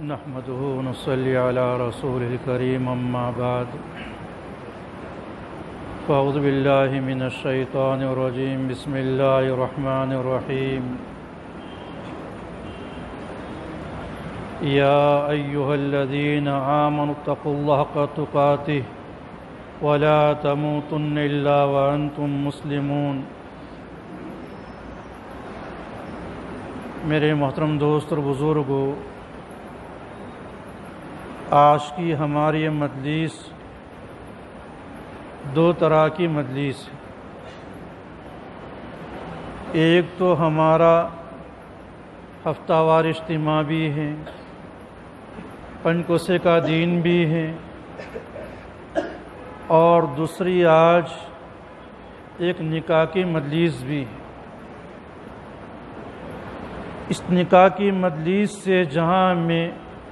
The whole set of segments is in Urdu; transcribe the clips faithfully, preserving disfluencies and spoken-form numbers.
نحمده ونصلي على رسوله الكريم أما بعد فأعوذ بالله من الشيطان الرجيم بسم الله الرحمن الرحيم يا أيها الذين آمنوا اتقوا الله حق تقاته ولا تموتن إلا وأنتم مسلمون۔ میرے محترم دوست اور بزرگوں، آج کی ہماری مجلس دو طرح کی مجلس ہے۔ ایک تو ہمارا ہفتہ وار اجتماع بھی ہے، پنجکوسے کا دین بھی ہے، اور دوسری آج ایک نکاح کی مجلس بھی ہے۔ اس نکاح کی مجلس سے جہاں میں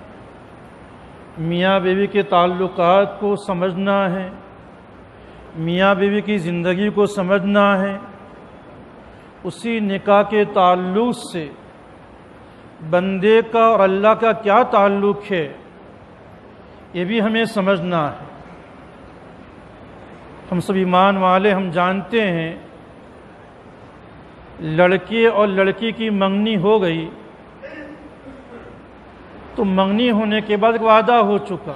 میاں بیوی کے تعلقات کو سمجھنا ہے، میاں بیوی کی زندگی کو سمجھنا ہے، اسی نکاح کے تعلق سے بندے کا اور اللہ کا کیا تعلق ہے یہ بھی ہمیں سمجھنا ہے۔ ہم سب ایمان والے ہم جانتے ہیں لڑکے اور لڑکی کی منگنی ہو گئی تو منگنی ہونے کے بعد وعدہ ہو چکا،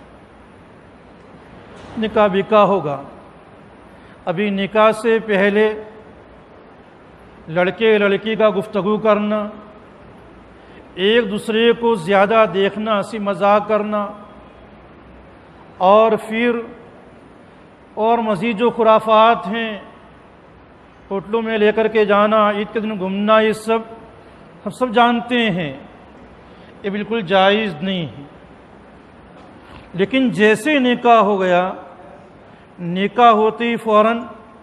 نکاح بکا ہوگا۔ ابھی نکاح سے پہلے لڑکے لڑکی کا گفتگو کرنا، ایک دوسرے کو زیادہ دیکھنا، ہنسی مذاق کرنا، اور پھر اور مزید جو خرافات ہیں، ہوٹلوں میں لے کر کے جانا، عید کے دن گھومنا، یہ سب ہم سب جانتے ہیں یہ بالکل جائز نہیں ہے۔ لیکن جیسے نکاح ہو گیا، نکاح ہوتے ہی فوراً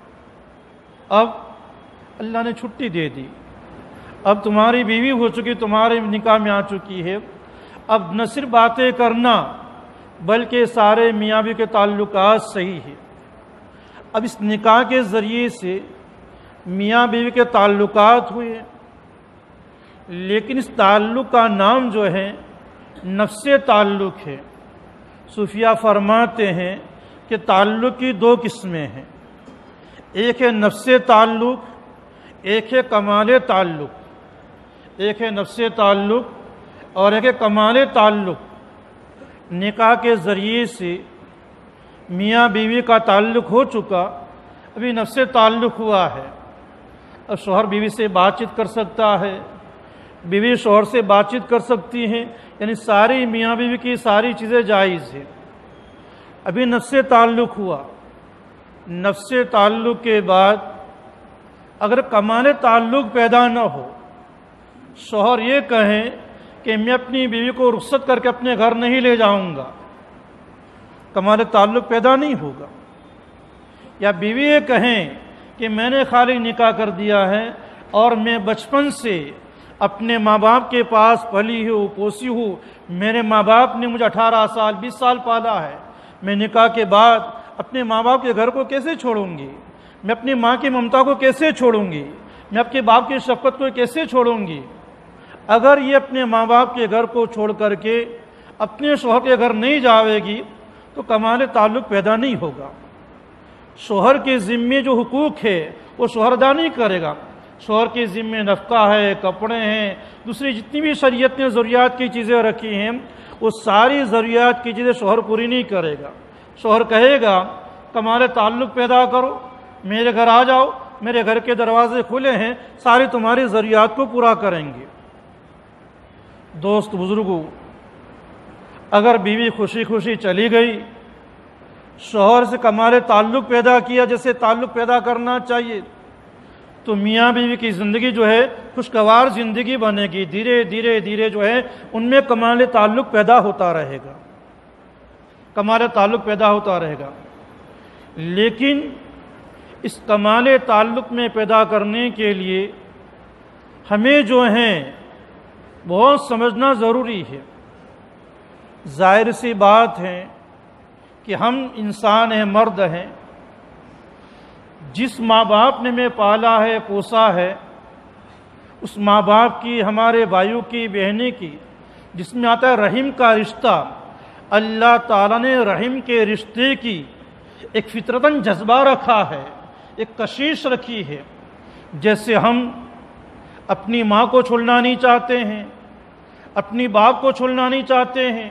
اب اللہ نے چھٹی دے دی، اب تمہاری بیوی ہو چکی، تمہارے نکاح میں آ چکی ہے۔ اب نہ صرف باتیں کرنا بلکہ سارے میاں بیوی کے تعلقات صحیح ہے۔ اب اس نکاح کے ذریعے سے میاں بیوی کے تعلقات ہوئے، لیکن اس تعلق کا نام جو ہے نفس تعلق ہے۔ صوفیہ فرماتے ہیں کہ تعلق کی دو قسمیں ہیں، ایک ہے نفس تعلق، ایک ہے کمال تعلق۔ ایک ہے نفس تعلق اور ایک ہے کمال تعلق۔ نکاح کے ذریعے سے میاں بیوی کا تعلق ہو چکا، ابھی نفس تعلق ہوا ہے۔ اب شوہر بیوی سے بات چیت کر سکتا ہے، بیوی شوہر سے بات چیت کر سکتی ہیں، یعنی ساری میاں بیوی کی ساری چیزیں جائز ہیں۔ ابھی نفس تعلق ہوا، نفس تعلق کے بعد اگر کمال تعلق پیدا نہ ہو، شوہر یہ کہیں کہ میں اپنی بیوی کو رخصت کر کے اپنے گھر نہیں لے جاؤں گا، کمال تعلق پیدا نہیں ہوگا۔ یا بیوی یہ کہیں کہ میں نے خالی نکاح کر دیا ہے اور میں بچپن سے اپنے ماں باپ کے پاس پلی ہوں، پوسی ہوں، میرے ماں باپ نے مجھے اٹھارہ سال بیس سال پالا ہے، میں نکاح کے بعد اپنے ماں باپ کے گھر کو کیسے چھوڑوں گی، میں اپنی ماں کی ممتا کو کیسے چھوڑوں گی، میں اپنے باپ کی شفقت کو کیسے چھوڑوں گی۔ اگر یہ اپنے ماں باپ کے گھر کو چھوڑ کر کے اپنے شوہر کے گھر نہیں جاوے گی تو کمال تعلق پیدا نہیں ہوگا۔ شوہر کے ذمے جو حقوق ہے وہ شوہر ادا نہیں کرے گا۔ شوہر کے ذمے نفقہ ہے، کپڑے ہیں، دوسری جتنی بھی شریعت نے ضروریات کی چیزیں رکھی ہیں وہ ساری ضروریات کی چیزیں شوہر پوری نہیں کرے گا۔ شوہر کہے گا کمال تعلق پیدا کرو، میرے گھر آ جاؤ، میرے گھر کے دروازے کھلے ہیں، ساری تمہاری ضروریات کو پورا کریں گے۔ دوست بزرگوں، اگر بیوی خوشی خوشی چلی گئی، شوہر سے کمال تعلق پیدا کیا جیسے تعلق پیدا کرنا چاہیے، تو میاں بیوی کی زندگی جو ہے خوشگوار زندگی بنے گی، دھیرے دھیرے دھیرے جو ہے ان میں کمال تعلق پیدا ہوتا رہے گا، کمال تعلق پیدا ہوتا رہے گا۔ لیکن اس کمال تعلق میں پیدا کرنے کے لیے ہمیں جو ہیں بہت سمجھنا ضروری ہے۔ ظاہر سی بات ہے کہ ہم انسان ہیں، مرد ہیں، جس ماں باپ نے ہمیں پالا ہے، پوسا ہے، اس ماں باپ کی، ہمارے بھائیوں کی، بہنیں کی جس میں آتا ہے رحم کا رشتہ، اللہ تعالیٰ نے رحم کے رشتے کی ایک فطرتاً جذبہ رکھا ہے، ایک کشش رکھی ہے۔ جیسے ہم اپنی ماں کو چھوڑنا نہیں چاہتے ہیں، اپنی باپ کو چھوڑنا نہیں چاہتے ہیں،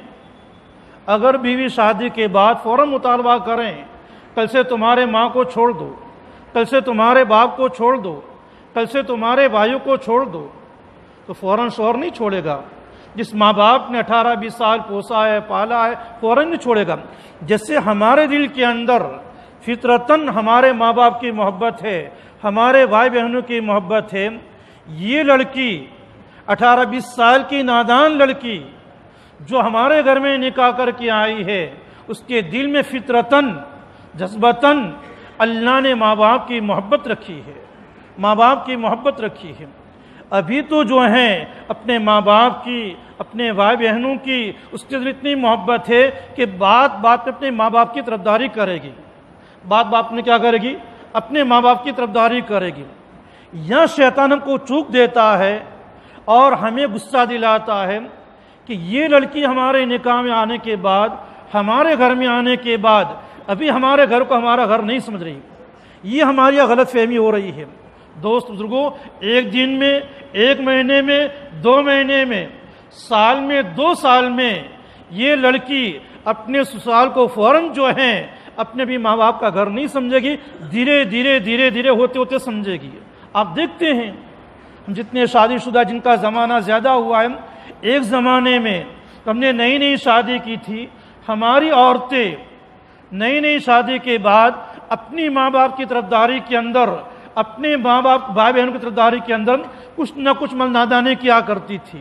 اگر بیوی شادی کے بعد فوراً مطالبہ کریں کل سے تمہارے ماں کو چھوڑ دو، کل سے تمہارے باپ کو چھوڑ دو، کل سے تمہارے بھائیوں کو چھوڑ دو، تو فوراً شوہر نہیں چھوڑے گا۔ جس ماں باپ نے اٹھارہ بیس سال پوسا ہے، پالا ہے، فوراً نہیں چھوڑے گا۔ جیسے ہمارے دل کے اندر فطرتاً ہمارے ماں باپ کی محبت ہے، ہمارے بھائی بہنوں کی محبت ہے، یہ لڑکی اٹھارہ بیس سال کی نادان لڑکی جو ہمارے گھر میں نکاح کر کے آئی ہے، اس کے دل میں فطرتاً جذبتاً اللہ نے ماں باپ کی محبت رکھی ہے، ماں باپ کی محبت رکھی ہے۔ ابھی تو جو ہیں اپنے ماں باپ کی، اپنے بھائی بہنوں کی اس کے دل اتنی محبت ہے کہ بات بات میں اپنے ماں باپ کی طرفداری کرے گی، بات بات میں کیا کرے گی؟ اپنے ماں باپ کی طرفداری کرے گی۔ یا شیطان ہم کو چوک دیتا ہے اور ہمیں غصہ دلاتا ہے کہ یہ لڑکی ہمارے نکاح میں آنے کے بعد، ہمارے گھر میں آنے کے بعد ابھی ہمارے گھر کو ہمارا گھر نہیں سمجھ رہی، یہ ہماری غلط فہمی ہو رہی ہے۔ دوست بزرگوں، ایک دن میں، ایک مہینے میں، دو مہینے میں، سال میں، دو سال میں یہ لڑکی اپنے سسرال کو فوراً جو ہے اپنے بھی ماں باپ کا گھر نہیں سمجھے گی، دھیرے دھیرے دھیرے دھیرے ہوتے ہوتے سمجھے گی۔ آپ دیکھتے ہیں جتنے شادی شدہ جن کا زمانہ زیادہ ہوا ہے، ایک زمانے میں ہم نے نئی نئی شادی کی تھی، ہماری عورتیں نئی نئی شادی کے بعد اپنی ماں باپ کی طرفداری کے اندر، اپنے ماں باپ بھائی بہنوں کی طرفداری کے اندر کچھ نہ کچھ نادانی کیا کرتی تھی،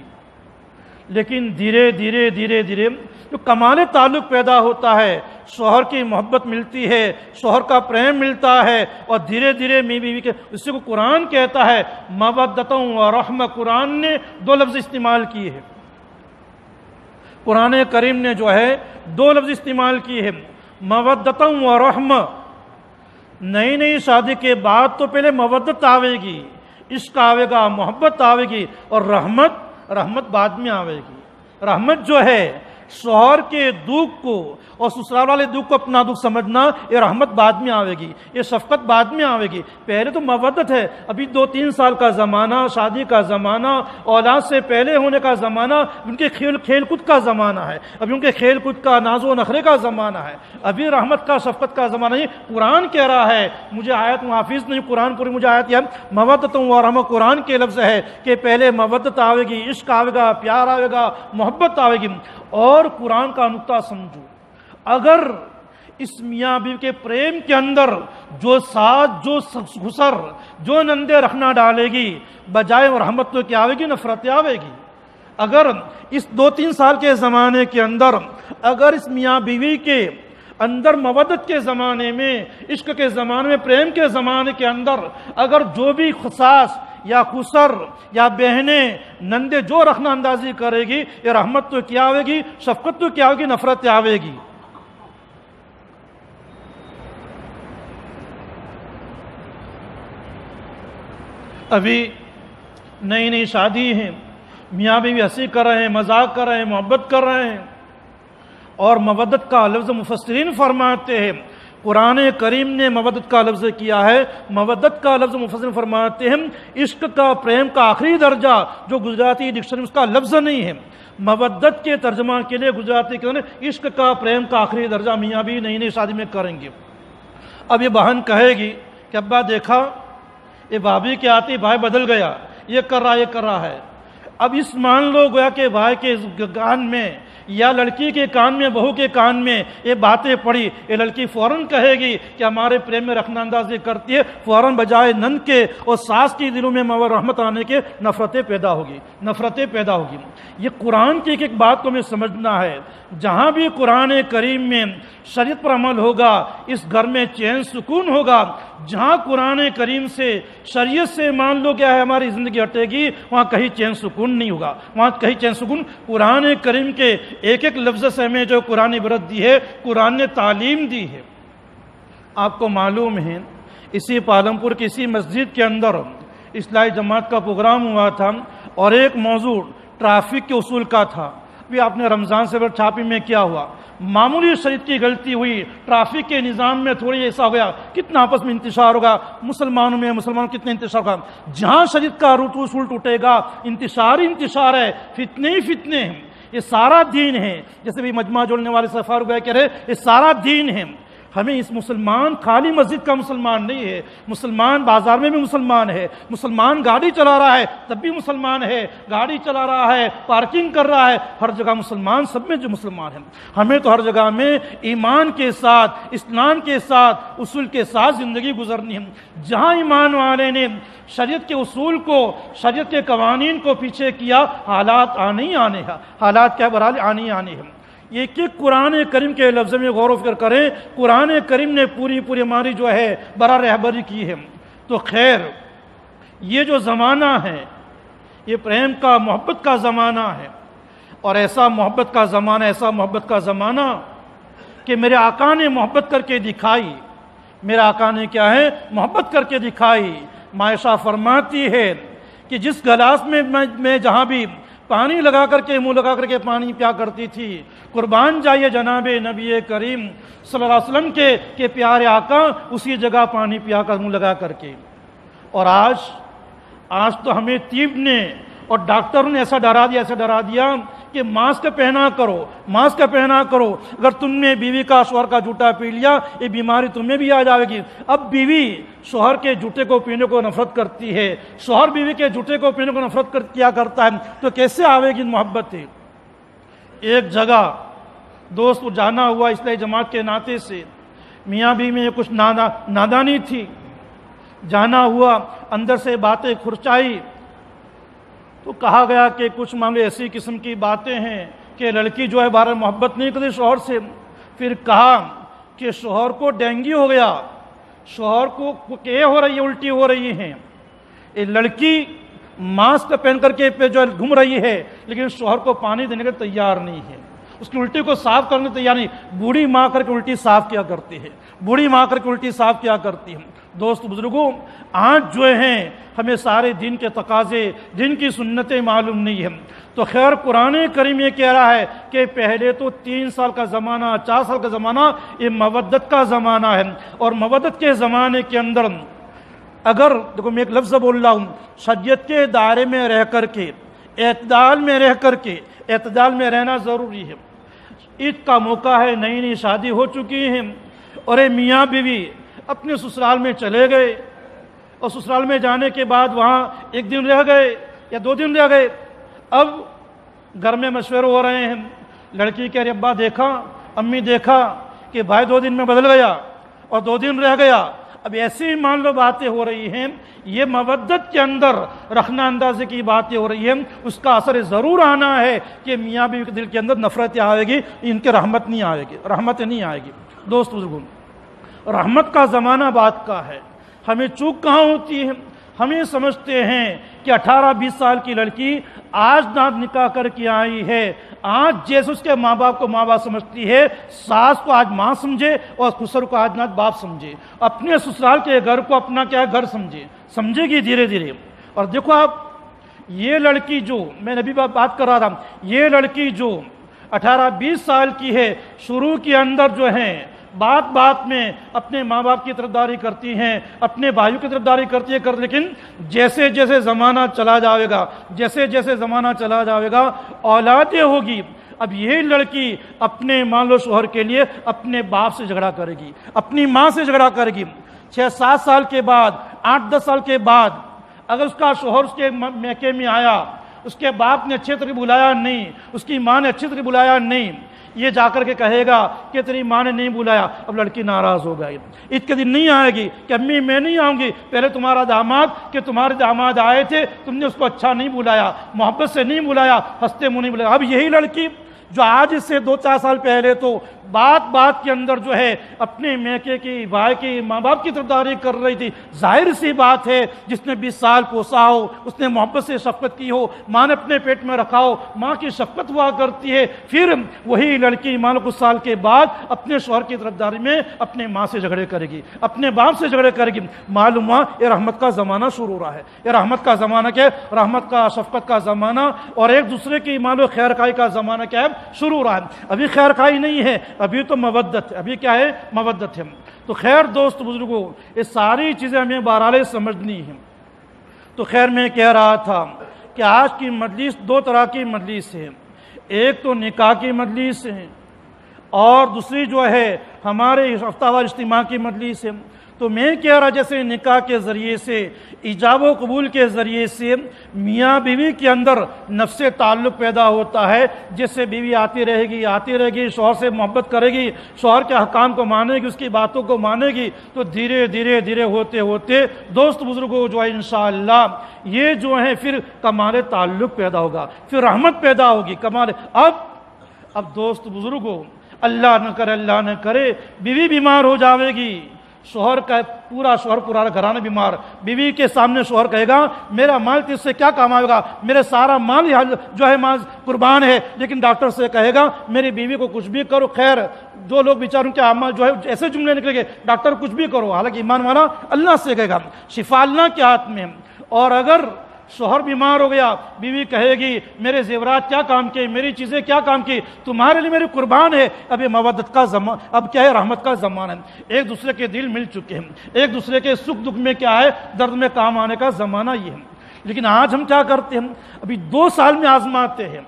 لیکن دھیرے دھیرے دھیرے دھیرے جو کمال تعلق پیدا ہوتا ہے، شوہر کی محبت ملتی ہے، شوہر کا پریم ملتا ہے، اور دھیرے دھیرے میاں بیوی کے، اس کو قرآن کہتا ہے مودۃ و رحمہ، قرآن نے دو لفظ استعمال کیے ہیں، قرآن کریم نے جو ہے دو لفظ استعمال کیے ہیں، مودۃ و رحمہ۔ نئی نئی شادی کے بعد تو پہلے مودت آوے گی، عشق آوے گا، محبت آوے گی، اور رحمت رحمت بعد میں آوے گی۔ رحمت جو ہے شوہر کے دکھ کو اور سسرال والے دکھ کو اپنا دکھ سمجھنا، یہ رحمت بعد میں آوے گی، یہ شفقت بعد میں آوے گی۔ پہلے تو مودت ہے، ابھی دو تین سال کا زمانہ، شادی کا زمانہ، اولاد سے پہلے ہونے کا زمانہ، ان کے کھیل کھیل کود کا زمانہ ہے، ابھی ان کے کھیل کود کا ناز و نخرے کا زمانہ ہے، ابھی رحمت کا شفقت کا زمانہ نہیں۔ قرآن کہہ رہا ہے، مجھے آیت محافظ نہیں، قرآن پوری مجھے آیت یاد، مودۃ و رحمہ قرآن کے لفظ ہے کہ پہلے مودت آوے گی، عشق آوے گا، پیار آوے گا، محبت آوے گی۔ اور قرآن کا نقطہ سمجھو، اگر اس میاں بیوی کے پریم کے اندر جو ساتھ، جو غسر، جو نندے رکھنا ڈالے گی، بجائے رحمت تو کیا آوے گی؟ نفرت آوے گی۔ اگر اس دو تین سال کے زمانے کے اندر اگر اس میاں بیوی کے اندر مودت کے زمانے میں، عشق کے زمانے میں، پریم کے زمانے کے اندر اگر جو بھی خصاص یا خسر یا بہنیں نندے جو رکھنا اندازی کرے گی، یہ رحمت تو کیا آوے گی؟ شفقت تو کیا ہوگی؟ نفرت آوے گی۔ ابھی نئی نئی شادی ہیں، میاں بیوی ہنسی کر رہے ہیں، مذاق کر رہے ہیں، محبت کر رہے ہیں، اور مودت کا لفظ مفسرین فرماتے ہیں، قرآن کریم نے مودت کا لفظ کیا ہے، مودت کا لفظ مفسرین فرماتے ہیں عشق کا، پریم کا آخری درجہ جو گجراتی ڈکشنری میں اس کا لفظ نہیں ہے، مودت کے ترجمہ کے لیے گجراتی کے عشق کا، پریم کا آخری درجہ میاں بھی نئی نئی شادی میں کریں گے۔ اب یہ بہن کہے گی کہ ابا دیکھا، یہ بھابھی کے آتی بھائی بدل گیا، یہ کر رہا یہ کر رہا ہے۔ اب اس مان لو گویا کہ بھائی کے کان میں یا لڑکی کے کان میں، بہو کے کان میں یہ باتیں پڑی، یہ لڑکی فوراً کہے گی کہ ہمارے پریم میں رکھنا اندازی کرتی ہے، فوراً بجائے نند کے اور ساس کی دلوں میں رحمت آنے کے نفرتیں پیدا ہوگی، نفرتیں پیدا ہوگی۔ یہ قرآن کی ایک ایک بات کو ہمیں سمجھنا ہے، جہاں بھی قرآن کریم میں شریعت پر عمل ہوگا اس گھر میں چین سکون ہوگا، جہاں قرآن کریم سے، شریعت سے مان لو کیا ہے ہماری زندگی ہٹے گی، وہاں کہیں چین سکون نہیں ہوگا، وہاں کہیں چین سکون۔ قرآن کریم کے ایک ایک لفظ سے ہمیں جو قرآن عبرت دی ہے، قرآن نے تعلیم دی ہے۔ آپ کو معلوم ہے اسی پالمپور کی اسی مسجد کے اندر اصلاحی جماعت کا پروگرام ہوا تھا، اور ایک موضوع ٹریفک کے اصول کا تھا۔ بھی آپ نے رمضان سے چھاپی میں کیا ہوا، معمولی شریعت کی غلطی ہوئی، ٹریفک کے نظام میں تھوڑی ایسا ہو گیا، کتنا آپس میں انتشار ہوگا، مسلمانوں میں مسلمانوں کتنا انتشار ہوگا۔ جہاں شریعت کا روٹ اصول ٹوٹے گا انتشار ہی انتشار ہے، فتنے ہی فتنے ہیں، یہ سارا دین ہے۔ جیسے بھی مجمع جوڑنے والے سے فاروق بھائی کہہ رہے یہ سارا دین ہے۔ ہمیں اس مسلمان خالی مسجد کا مسلمان نہیں ہے، مسلمان بازار میں بھی مسلمان ہے، مسلمان گاڑی چلا رہا ہے تب بھی مسلمان ہے، گاڑی چلا رہا ہے، پارکنگ کر رہا ہے، ہر جگہ مسلمان، سب میں جو مسلمان ہیں۔ ہمیں تو ہر جگہ میں ایمان کے ساتھ، اسلام کے ساتھ، اصول کے ساتھ زندگی گزرنی ہے۔ جہاں ایمان والے نے شریعت کے اصول کو، شریعت کے قوانین کو پیچھے کیا، حالات آنے ہی آنے ہیں، حالات کیا برحال آنے ہی آنے ہیں۔ یہ کہ قرآن کریم کے لفظ میں غور و فکر کریں، قرآن کریم نے پوری پوری ہماری جو ہے برا رہبری کی ہے۔ تو خیر یہ جو زمانہ ہے یہ پریم کا، محبت کا زمانہ ہے، اور ایسا محبت کا زمانہ، ایسا محبت کا زمانہ کہ میرے آقا نے محبت کر کے دکھائی۔ میرے آقا نے کیا ہے؟ محبت کر کے دکھائی۔ عائشہ فرماتی ہے کہ جس گلاس میں میں جہاں بھی پانی لگا کر کے، منہ لگا کر کے پانی پیا کرتی تھی، قربان جائیے جناب نبی کریم صلی اللہ علیہ وسلم کے کہ پیارے آقا اسی جگہ پانی پیا کر، منہ لگا کر کے۔ اور آج آج تو ہمیں طب نے اور ڈاکٹروں نے ایسا ڈرا دیا ایسا ڈرا دیا کہ ماسک پہنا کرو، ماسک پہنا کرو، اگر تم نے بیوی کا، شوہر کا جوتا پی لیا یہ بیماری تمہیں بھی آ جائے گی۔ اب بیوی شوہر کے جوتے کو پینے کو نفرت کرتی ہے، شوہر بیوی کے جوتے کو پینے کو نفرت کر کیا کرتا ہے، تو کیسے آئے گی محبت؟ ایک جگہ دوست کو جانا ہوا اصلاحی جماعت کے ناطے سے، میاں بیوی میں کچھ نادانی تھی، جانا ہوا، اندر سے باتیں کھرچائی تو کہا گیا کہ کچھ معاملے ایسی قسم کی باتیں ہیں کہ لڑکی جو ہے بارہ محبت نہیں کرتی شوہر سے۔ پھر کہا کہ شوہر کو ڈینگی ہو گیا، شوہر کو کہ ہو رہی ہے، الٹی ہو رہی ہیں، یہ لڑکی ماسک پہن کر کے پہ جو گھوم رہی ہے لیکن شوہر کو پانی دینے کے تیار نہیں ہے، اس کی الٹی کو صاف کرنے تیار نہیں۔ بوڑھی ماں کر کے الٹی صاف کیا کرتی ہے، بوڑھی ماں کر کے الٹی صاف کیا کرتی ہے۔ دوست بزرگوں، آج جو ہیں ہمیں سارے دین کے تقاضے، دین کی سنتیں معلوم نہیں ہیں۔ تو خیر قرآن کریم یہ کہہ رہا ہے کہ پہلے تو تین سال کا زمانہ، چار سال کا زمانہ یہ مودت کا زمانہ ہے، اور مودت کے زمانے کے اندر اگر دیکھو میں ایک لفظ بول رہا ہوں، شریعت کے دائرے میں رہ کر کے، اعتدال میں رہ کر کے، اعتدال میں رہنا ضروری ہے۔ عید کا موقع ہے، نئی نئی شادی ہو چکی ہیں اور اے میاں بیوی اپنے سسرال میں چلے گئے، اور سسرال میں جانے کے بعد وہاں ایک دن رہ گئے یا دو دن رہ گئے، اب گھر میں مشورے ہو رہے ہیں، لڑکی کہہ رہی ابا دیکھا، امی دیکھا کہ بھائی دو دن میں بدل گیا اور دو دن رہ گیا۔ اب ایسی مان لو باتیں ہو رہی ہیں، یہ مودت کے اندر رکھنا اندازے کی باتیں ہو رہی ہیں، اس کا اثر ضرور آنا ہے کہ میاں بیوی کے دل کے اندر نفرت آئے گی، ان کے رحمت نہیں آئے گی، رحمت نہیں آئے گی۔ دوست بزرگوں، رحمت کا زمانہ بات کا ہے، ہمیں چوک کہاں ہوتی ہے؟ ہمیں سمجھتے ہیں کہ اٹھارہ بیس سال کی لڑکی آج نہ نکاح کر کے آئی ہے، آج جیسے اس کے ماں باپ کو ماں باپ سمجھتی ہے، ساس کو آج ماں سمجھے اور سسر کو آج نہ باپ سمجھے، اپنے سسرال کے گھر کو اپنا کیا گھر سمجھے سمجھے گی دھیرے دھیرے۔ اور دیکھو آپ یہ لڑکی جو میں نے ابھی بات کر رہا تھا، یہ لڑکی جو اٹھارہ بیس سال کی ہے، شروع کے اندر جو ہیں بات بات میں اپنے ماں باپ کی طرفداری کرتی ہیں، اپنے بھائیوں کی طرفداری کرتی ہے کر لیکن جیسے جیسے زمانہ چلا جائے گا، جیسے جیسے زمانہ چلا جائے گا، اولادیں ہوگی، اب یہ لڑکی اپنے مان لو شوہر کے لیے اپنے باپ سے جھگڑا کرے گی، اپنی ماں سے جھگڑا کرے گی۔ چھ سات سال کے بعد، آٹھ دس سال کے بعد اگر اس کا شوہر اس کے میکے میں آیا، اس کے باپ نے اچھے طرح بلایا نہیں، اس کی ماں نے اچھی طرح بلایا نہیں، یہ جا کر کے کہے گا کہ تیری ماں نے نہیں بلایا، اب لڑکی ناراض ہو گئی، عید کے دن نہیں آئے گی کہ امی میں نہیں آؤں گی، پہلے تمہارا داماد کہ تمہارے داماد آئے تھے، تم نے اس کو اچھا نہیں بلایا، محبت سے نہیں بلایا، ہنستے منہ نہیں بلایا۔ اب یہی لڑکی جو آج اس سے دو چار سال پہلے تو بات بات کے اندر جو ہے اپنے میکے کی بھائی کی ماں باپ کی طرفداری کر رہی تھی. ظاہر سی بات ہے جس نے بیس سال پوسا ہو, اس نے محبت سے شفقت کی ہو, ماں نے اپنے پیٹ میں رکھا ہو, ماں کی شفقت ہوا کرتی ہے, پھر وہی لڑکی مان لو کچھ سال کے بعد اپنے شوہر کی طرفداری میں اپنے ماں سے جھگڑے کرے گی, اپنے باپ سے جھگڑے کرے گی. معلوم ہوا یہ رحمت کا زمانہ شروع ہو رہا ہے. یہ رحمت کا زمانہ کیا ہے؟ رحمت کا, شفقت کا زمانہ, اور ایک دوسرے کی مان لو خیر خائی کا زمانہ کیا ہے؟ شروع ہو رہا ہے. ابھی خیر خائی نہیں ہے, ابھی تو مودت ہے. ابھی کیا ہے؟ مودت ہے. تو خیر دوست بزرگوں, یہ ساری چیزیں ہمیں بہرحال سمجھنی ہیں. تو خیر میں کہہ رہا تھا کہ آج کی مجلس دو طرح کی مجلس ہے. ایک تو نکاح کی مجلس ہے اور دوسری جو ہے ہمارے ہفتہ وار اجتماع کی مجلس ہے. تو میں کہہ رہا جیسے نکاح کے ذریعے سے, ایجاب و قبول کے ذریعے سے میاں بیوی کے اندر نفس تعلق پیدا ہوتا ہے. جیسے بیوی آتی رہے گی آتی رہے گی شوہر سے محبت کرے گی, شوہر کے احکام کو مانے گی, اس کی باتوں کو مانے گی, تو دھیرے دھیرے دھیرے ہوتے ہوتے دوست بزرگوں جو ہے انشاءاللہ یہ جو ہے پھر کمال تعلق پیدا ہوگا, پھر رحمت پیدا ہوگی, کمال. اب اب دوست بزرگوں اللہ نہ کرے اللہ نہ کرے بیوی بیمار ہو جاوے گی, شوہر کا پورا شوہر پورا گھرانہ بیمار, بیوی کے سامنے شوہر کہے گا میرا مال تجھ سے کیا کام آئے گا, میرے سارا مال جو ہے مال قربان ہے. لیکن ڈاکٹر سے کہے گا میری بیوی کو کچھ بھی کرو. خیر جو لوگ بیچاروں کے اعمال جو ہے ایسے جملے نکلے گے, ڈاکٹر کچھ بھی کرو, حالانکہ ایمان والا اللہ سے کہے گا, شفا اللہ کے ہاتھ میں. اور اگر شوہر بیمار ہو گیا, بیوی کہے گی میرے زیورات کیا کام کیے, میری چیزیں کیا کام کی, تمہارے لیے میری قربان ہے. اب یہ مودت کا زمان, اب کیا ہے؟ رحمت کا زمانہ ہے. ایک دوسرے کے دل مل چکے ہیں, ایک دوسرے کے سکھ دکھ میں کیا ہے درد میں کام آنے کا زمانہ یہ ہے. لیکن آج ہم کیا کرتے ہیں؟ ابھی دو سال میں آزماتے ہیں.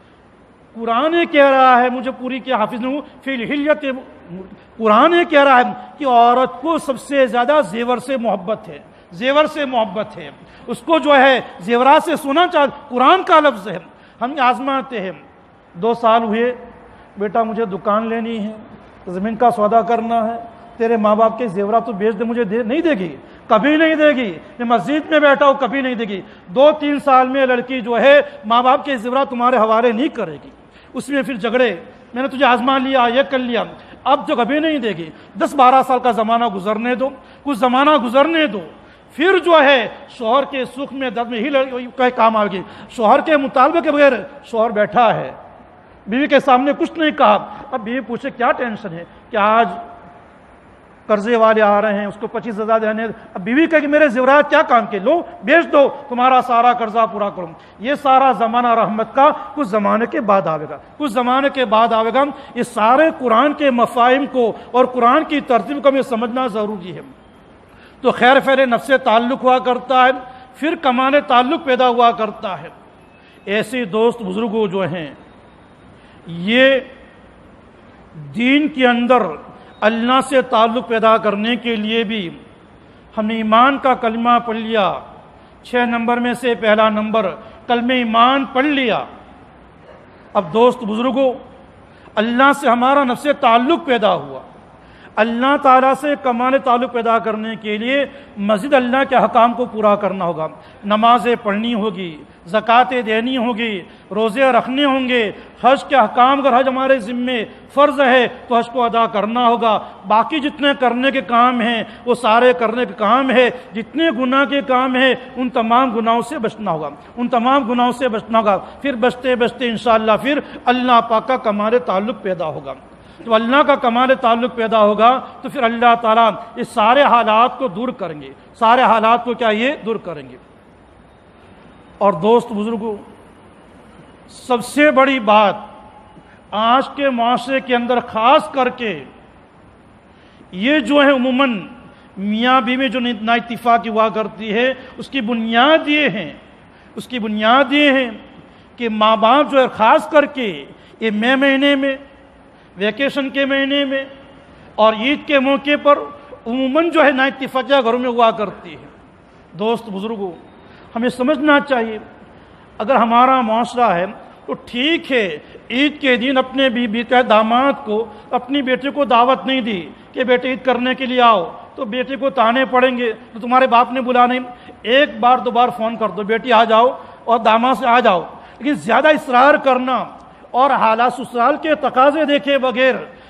قرآن کہہ رہا ہے, مجھے پوری کے حافظ نہیں ہوں, فی الحلیت, قرآن کہہ رہا ہے کہ عورت کو سب سے زیادہ زیور سے محبت ہے, زیور سے محبت ہے, اس کو جو ہے زیورات سے سونا چاہتے. قرآن کا لفظ ہے. ہم آزماتے ہیں, دو سال ہوئے, بیٹا مجھے دکان لینی ہے, زمین کا سودا کرنا ہے, تیرے ماں باپ کے زیورات تو بیچ دے, مجھے دے نہیں دے گی, کبھی نہیں دے گی. میں مسجد میں بیٹھا ہوں, کبھی نہیں دے گی. دو تین سال میں لڑکی جو ہے ماں باپ کے زیورات تمہارے حوالے نہیں کرے گی. اس میں پھر جھگڑے, میں نے تجھے آزما لیا, یہ کر لیا, اب جو کبھی نہیں دے گی. دس بارہ سال کا زمانہ گزرنے دو, کچھ زمانہ گزرنے دو, پھر جو ہے شوہر کے سکھ میں درد میں ہی کام آئے گی. شوہر کے مطالبے کے بغیر شوہر بیٹھا ہے, بیوی کے سامنے کچھ نہیں کہا. اب بیوی پوچھے کیا ٹینشن ہے, کہ آج قرضے والے آ رہے ہیں, اس کو پچیس ہزار دینے. اب بیوی کہے کہ میرے زیورات کیا کام کے, لو بیچ دو, تمہارا سارا قرضہ پورا کروں. یہ سارا زمانہ رحمت کا کچھ زمانے کے بعد آئے گا, کچھ زمانے کے بعد آئے گا. یہ سارے قرآن کے مفاہیم کو اور قرآن کی ترتیب کو ہمیں سمجھنا ضروری ہے. تو خیر پہلے نفس تعلق ہوا کرتا ہے, پھر کمال تعلق پیدا ہوا کرتا ہے. ایسے دوست بزرگوں جو ہیں یہ دین کے اندر اللہ سے تعلق پیدا کرنے کے لیے بھی ہم نے ایمان کا کلمہ پڑھ لیا. چھ نمبر میں سے پہلا نمبر کلمہ ایمان پڑھ لیا. اب دوست بزرگوں اللہ سے ہمارا نفس تعلق پیدا ہوا. اللہ تعالیٰ سے کمال تعلق پیدا کرنے کے لیے مزید اللہ کے حکام کو پورا کرنا ہوگا. نمازیں پڑھنی ہوگی, زکاتیں دینی ہوگی, روزے رکھنے ہوں گے, حج کے احکام اگر حج ہمارے ذمے فرض ہے تو حج کو ادا کرنا ہوگا. باقی جتنے کرنے کے کام ہیں وہ سارے کرنے کے کام ہے. جتنے گناہ کے کام ہیں ان تمام گناہوں سے بچنا ہوگا, ان تمام گناہوں سے بچنا ہوگا. پھر بچتے بچتے انشاءاللہ پھر اللہ پاک کا کمال تعلق پیدا ہوگا. تو اللہ کا کمال تعلق پیدا ہوگا تو پھر اللہ تعالیٰ اس سارے حالات کو دور کریں گے, سارے حالات کو کیا یہ دور کریں گے. اور دوست بزرگوں سب سے بڑی بات آج کے معاشرے کے اندر خاص کر کے یہ جو ہے عموماً میاں بیوی میں جو نا اتفاقی ہوا کرتی ہے اس کی بنیاد یہ ہیں اس کی بنیاد یہ ہیں کہ ماں باپ جو ہے خاص کر کے یہ مئی مہینے میں, ویکیشن کے مہینے میں اور عید کے موقع پر عموماً جو ہے نا اتفاقیہ گھروں میں ہوا کرتی ہے. دوست بزرگوں ہمیں سمجھنا چاہیے اگر ہمارا معاشرہ ہے تو ٹھیک ہے, عید کے دن اپنے بیوی کا داماد کو اپنی بیٹے کو دعوت نہیں دی کہ بیٹے عید کرنے کے لیے آؤ, تو بیٹے کو تانے پڑیں گے تو تمہارے باپ نے بلا نہیں, ایک بار دو بار فون کر دو بیٹی آ جاؤ اور داماد سے آ جاؤ. لیکن زیادہ اصرار کرنا اور حالات سسرال کے تقاضے دیکھے بغیر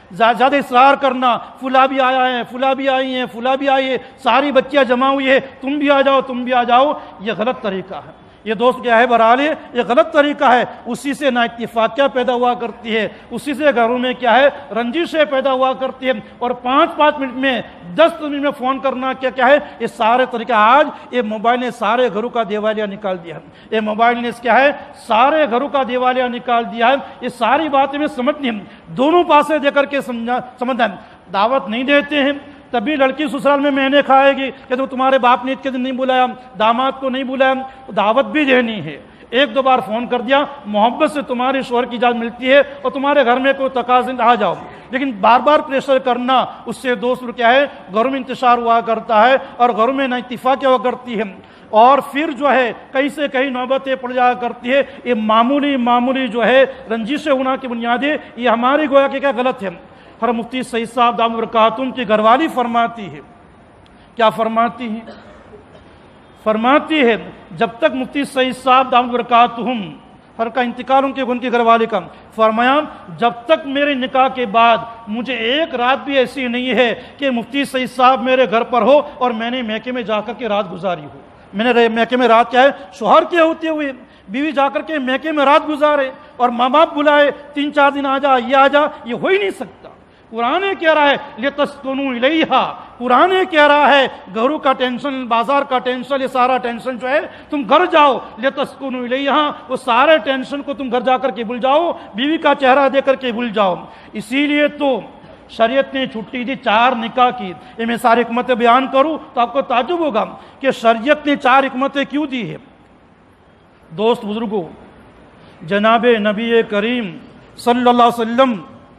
زیادہ اصرار کرنا، فلاں بھی آیا ہے، فلاں بھی آئی ہیں، فلاں بھی آئی ہے، ساری بچیاں جمع ہوئی ہے، تم بھی آ جاؤ، تم بھی آ جاؤ، یہ غلط طریقہ ہے۔ یہ دوست کیا ہے برحال یہ غلط طریقہ ہے، اسی سے نا اتفاقیاں پیدا ہوا کرتی ہے، اسی سے گھروں میں کیا ہے رنجشیں پیدا ہوا کرتی ہے، اور پانچ پانچ منٹ میں دس منٹ میں فون کرنا کیا کیا ہے، یہ سارے طریقہ آج یہ موبائل نے سارے گھروں کا دیوالیہ نکال دیا ہے، یہ موبائل نے کیا ہے سارے گھروں کا دیوالیہ نکال دیا ہے۔ یہ ساری باتیں میں سمجھنی ہے، دونوں پاسے دے کر کے سمجھا سمجھنا ہے۔ دعوت نہیں دیتے ہیں تبھی لڑکی سسرال میں مہینے کھائے گی کہ تو تمہارے باپ نے عید کے دن نہیں بلایا، داماد کو نہیں بلایا، دعوت بھی دینی ہے۔ ایک دو بار فون کر دیا، محبت سے تمہاری شوہر کی اجازت ملتی ہے اور تمہارے گھر میں کوئی تقاضا آ جاؤ، لیکن بار بار پریشر کرنا اس سے دوست کیا ہے گھروں میں انتشار ہوا کرتا ہے اور گھروں میں نا اتفاقیاں ہوا کرتی ہے، اور پھر جو ہے کہیں سے کہیں نوبتیں پڑ جایا کرتی ہے۔ یہ معمولی معمولی جو ہے رنجشیں ہونا کی بنیادیں یہ ہماری گویا کہ کیا غلط ہے۔ ہر مفتی سعید صاحب دامت برکاتہم کی گھر والی فرماتی ہے، کیا فرماتی ہے؟ فرماتی ہے جب تک مفتی سعید صاحب دامت برکاتہم ہر کا انتقال ان کے ان کی گھر والی کا، فرمایا جب تک میرے نکاح کے بعد مجھے ایک رات بھی ایسی نہیں ہے کہ مفتی سعید صاحب میرے گھر پر ہو اور میں نے میکے میں جا کر کے رات گزاری ہو۔ میں نے میکے میں رات کیا ہے شوہر کے ہوتے ہوئے بیوی جا کر کے میکے میں رات گزارے اور ماں باپ بلائے تین چار دن آ جا یہ آ جا، یہ ہو ہی نہیں سکتا۔ قرآن کہہ رہا ہے لِتَسْكُنُوا إِلَيْهَا، قرآن کہہ رہا ہے گھروں کا ٹینشن، بازار کا ٹینشن، یہ سارا ٹینشن جو ہے تم گھر جاؤ، لِتَسْكُنُوا إِلَيْهَا، وہ سارے ٹینشن کو تم گھر جا کر کے بھول جاؤ، بیوی کا چہرہ دے کر کے بھول جاؤ۔ اسی لیے تو شریعت نے چھٹی دی چار نکاح کی۔ یہ میں ساری حکمتیں بیان کروں تو آپ کو تعجب ہوگا کہ شریعت نے چار حکمتیں کیوں دی ہے۔ دوست بزرگوں، جناب نبی کریم صلی اللہ علیہ وسلم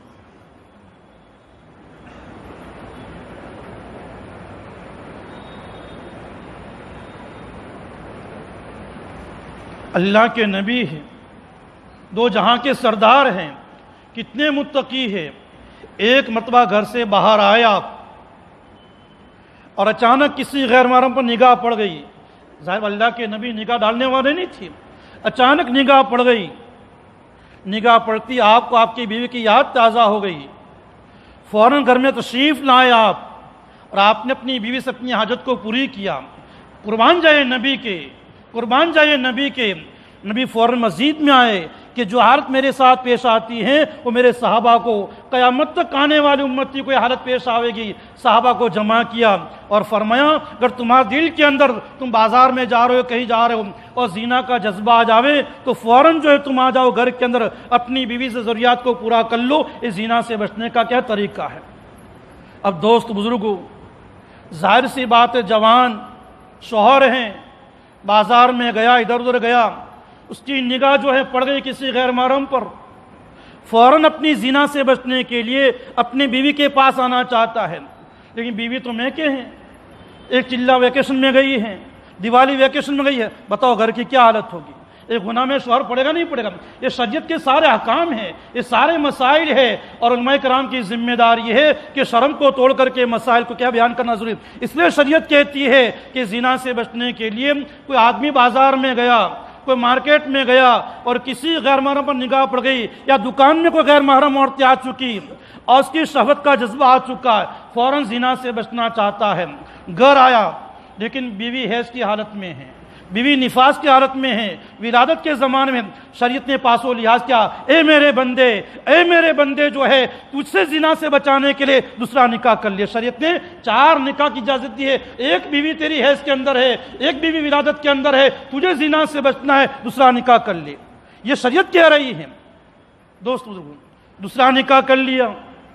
اللہ کے نبی ہیں، دو جہاں کے سردار ہیں، کتنے متقی ہیں۔ ایک مرتبہ گھر سے باہر آیا اور اچانک کسی غیر محرم پر نگاہ پڑ گئی۔ ظاہر اللہ کے نبی نگاہ ڈالنے والے نہیں تھے، اچانک نگاہ پڑ گئی۔ نگاہ پڑتی آپ کو آپ کی بیوی کی یاد تازہ ہو گئی، فوراً گھر میں تشریف لائے آپ، اور آپ نے اپنی بیوی سے اپنی حاجت کو پوری کیا۔ قربان جائے نبی کے، قربان جائے نبی کے، نبی فوراً مسجد میں آئے کہ جو حالت میرے ساتھ پیش آتی ہے وہ میرے صحابہ کو، قیامت تک آنے والی امتی کو یہ حالت پیش آئے گی۔ صحابہ کو جمع کیا اور فرمایا اگر تمہارے دل کے اندر تم بازار میں جا رہے ہو، کہیں جا رہے ہو اور زنا کا جذبہ آ جاوے تو فوراً جو ہے تم آ جاؤ گھر کے اندر، اپنی بیوی سے ضروریات کو پورا کر لو۔ اس زنا سے بچنے کا کیا طریقہ ہے؟ اب دوست بزرگوں، ظاہر سی بات ہے جوان شوہر ہیں، بازار میں گیا، ادھر ادھر گیا، اس کی نگاہ جو ہے پڑ گئی کسی غیر محرم پر، فوراً اپنی زنا سے بچنے کے لیے اپنی بیوی کے پاس آنا چاہتا ہے، لیکن بیوی تو میکے ہیں، ایک چلہ ویکیشن میں گئی ہے، دیوالی ویکیشن میں گئی ہے، بتاؤ گھر کی کیا حالت ہوگی؟ ایک گناہ میں شوہر پڑے گا نہیں پڑے گا؟ یہ شریعت کے سارے احکام ہیں، یہ سارے مسائل ہیں، اور علماء کرام کی ذمہ داری ہے کہ شرم کو توڑ کر کے مسائل کو کیا بیان کرنا ضروری ہے۔ اس لیے شریعت کہتی ہے کہ زنا سے بچنے کے لیے کوئی آدمی بازار میں گیا، کوئی مارکیٹ میں گیا اور کسی غیر محرم پر نگاہ پڑ گئی، یا دکان میں کوئی غیر محرم عورتیں آ چکی اور اس کی شہوت کا جذبہ آ چکا ہے، فوراً زنا سے بچنا چاہتا ہے، گھر آیا لیکن بیوی حیض کی حالت میں ہے، بیوی نفاس کی حالت میں ہے، ولادت کے زمانے میں، شریعت نے پاس و لحاظ کیا، اے میرے بندے، اے میرے بندے جو ہے تجھ سے زنا سے بچانے کے لیے دوسرا نکاح کر لیا۔ شریعت نے چار نکاح کی اجازت دی ہے، ایک بیوی تیری حیض کے اندر ہے، ایک بیوی ولادت کے اندر ہے، تجھے زنا سے بچنا ہے، دوسرا نکاح کر لے، یہ شریعت کہہ رہی ہے۔ دوست بزرگوں، دوسرا نکاح کر لیا،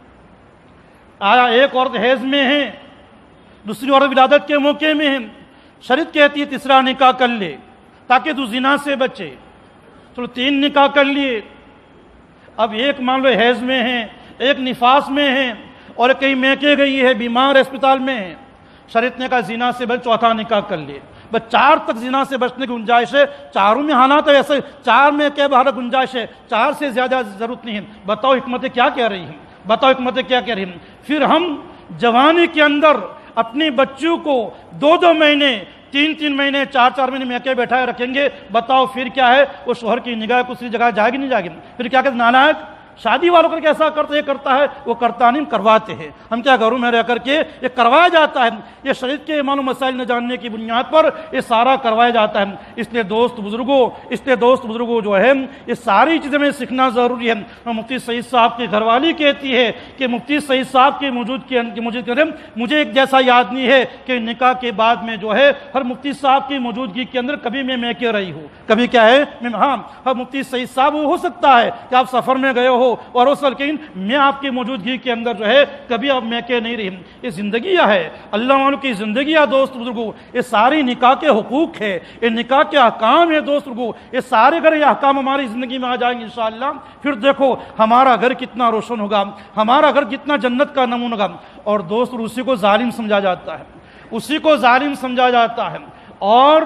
آیا ایک عورت حیض میں ہے، دوسری عورت ولادت کے موقع میں ہے، شریعت کہتی ہے تیسرا نکاح کر لے تاکہ تو زنا سے بچے۔ چلو تین نکاح کر لیے، اب ایک مان لو حیض میں ہے، ایک نفاس میں ہے، اور کہیں میکے گئی ہے، بیمار اسپتال میں ہے، شریعت نے کہا زنا سے بچ، چوتھا نکاح کر لیے۔ بس چار تک زنا سے بچنے کی گنجائش ہے، چاروں میں حالات ہے ایسے، چار میں کیا بہت گنجائش ہے، چار سے زیادہ ضرورت نہیں ہے۔ بتاؤ حکمتیں کیا کہہ رہی ہیں، بتاؤ حکمتیں کیا کہہ رہی ہیں۔ پھر ہم جوانی کے اندر اپنی بچیوں کو دو دو مہینے، تین تین مہینے، چار چار مہینے میکے بیٹھائے رکھیں گے، بتاؤ پھر کیا ہے، وہ شوہر کی نگاہ دوسری جگہ جائے گی نہیں جائے گی؟ پھر کیا کہتے نالائق، شادی والوں کر کے ایسا کرتا یہ کرتا ہے وہ کرتا نہیں، کرواتے ہیں ہم کیا گھروں میں رہ کر کے یہ کروایا جاتا ہے، یہ شریعت کے ایمان و مسائل نہ جاننے کی بنیاد پر یہ سارا کروایا جاتا ہے۔ اس لیے دوست بزرگوں اس لیے دوست بزرگوں جو ہے یہ ساری چیزیں میں سیکھنا ضروری ہے۔ مفتی سعید صاحب کی گھر والی کہتی ہے کہ مفتی سعید صاحب کے موجود کے مجھے ایک جیسا یاد نہیں ہے کہ نکاح کے بعد میں جو ہے ہر مفتی صاحب کی موجودگی کے اندر کبھی میں میں کہہ رہی ہوں، کبھی کیا ہے میں ہاں ہر مفتی سعید صاحب ہو سکتا ہے کہ آپ سفر میں گئے ہو اور اس لیکن میں آپ کی موجودگی کے اندر جو ہے کبھی آپ میں کہہ نہیں رہی۔ یہ زندگی ہے اللہ والوں کی زندگی ہے دوست بزرگوں، یہ ساری نکاح کے حقوق ہے، یہ نکاح کے احکام ہے دوست بزرگوں، یہ سارے اگر یہ احکام ہماری زندگی میں آ جائیں گے انشاءاللہ پھر دیکھو ہمارا گھر کتنا روشن ہوگا، ہمارا گھر کتنا جنت کا نمونہ ہوگا۔ اور دوست اسی کو ظالم سمجھا جاتا ہے، اسی کو ظالم سمجھا جاتا ہے۔ اور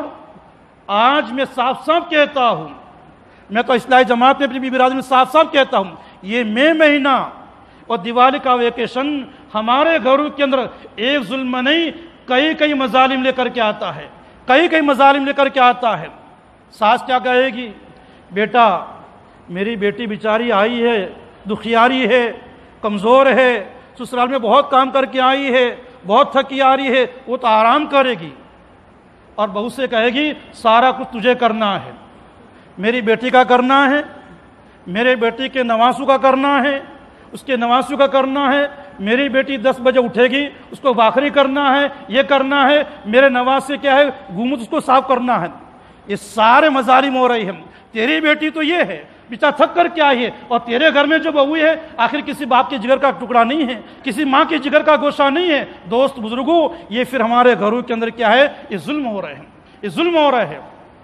آج میں صاف صاف کہتا ہوں، میں تو اصلاحی جماعت میں اپنی برادری میں صاف صاف کہتا ہوں، یہ مئی مہینہ اور دیوالی کا ویکیشن ہمارے گھروں کے اندر ایک ظلم نہیں کئی کئی مظالم لے کر کے آتا ہے، کئی کئی مظالم لے کر کے آتا ہے۔ ساس کیا کہے گی، بیٹا میری بیٹی بیچاری آئی ہے، دکھیاری ہے، کمزور ہے، سسرال میں بہت کام کر کے آئی ہے، بہت تھکی آ رہی ہے، وہ تو آرام کرے گی۔ اور بہو سے کہے گی سارا کچھ تجھے کرنا ہے، میری بیٹی کا کرنا ہے، میرے بیٹی کے نواسوں کا کرنا ہے، اس کے نواسوں کا کرنا ہے، میری بیٹی دس بجے اٹھے گی اس کو باخری کرنا ہے، یہ کرنا ہے، میرے نواز سے کیا ہے گھومت اس کو صاف کرنا ہے۔ یہ سارے مظالم ہو رہی ہیں۔ تیری بیٹی تو یہ ہے بیچا تھک کر کے آئی ہے، اور تیرے گھر میں جو بہو ہے آخر کسی باپ کے جگر کا ٹکڑا نہیں ہے، کسی ماں کے جگر کا گوشہ نہیں ہے۔ دوست بزرگوں یہ پھر ہمارے گھروں کے اندر کیا ہے، یہ ظلم ہو رہے ہیں، یہ ظلم ہو رہے ہیں۔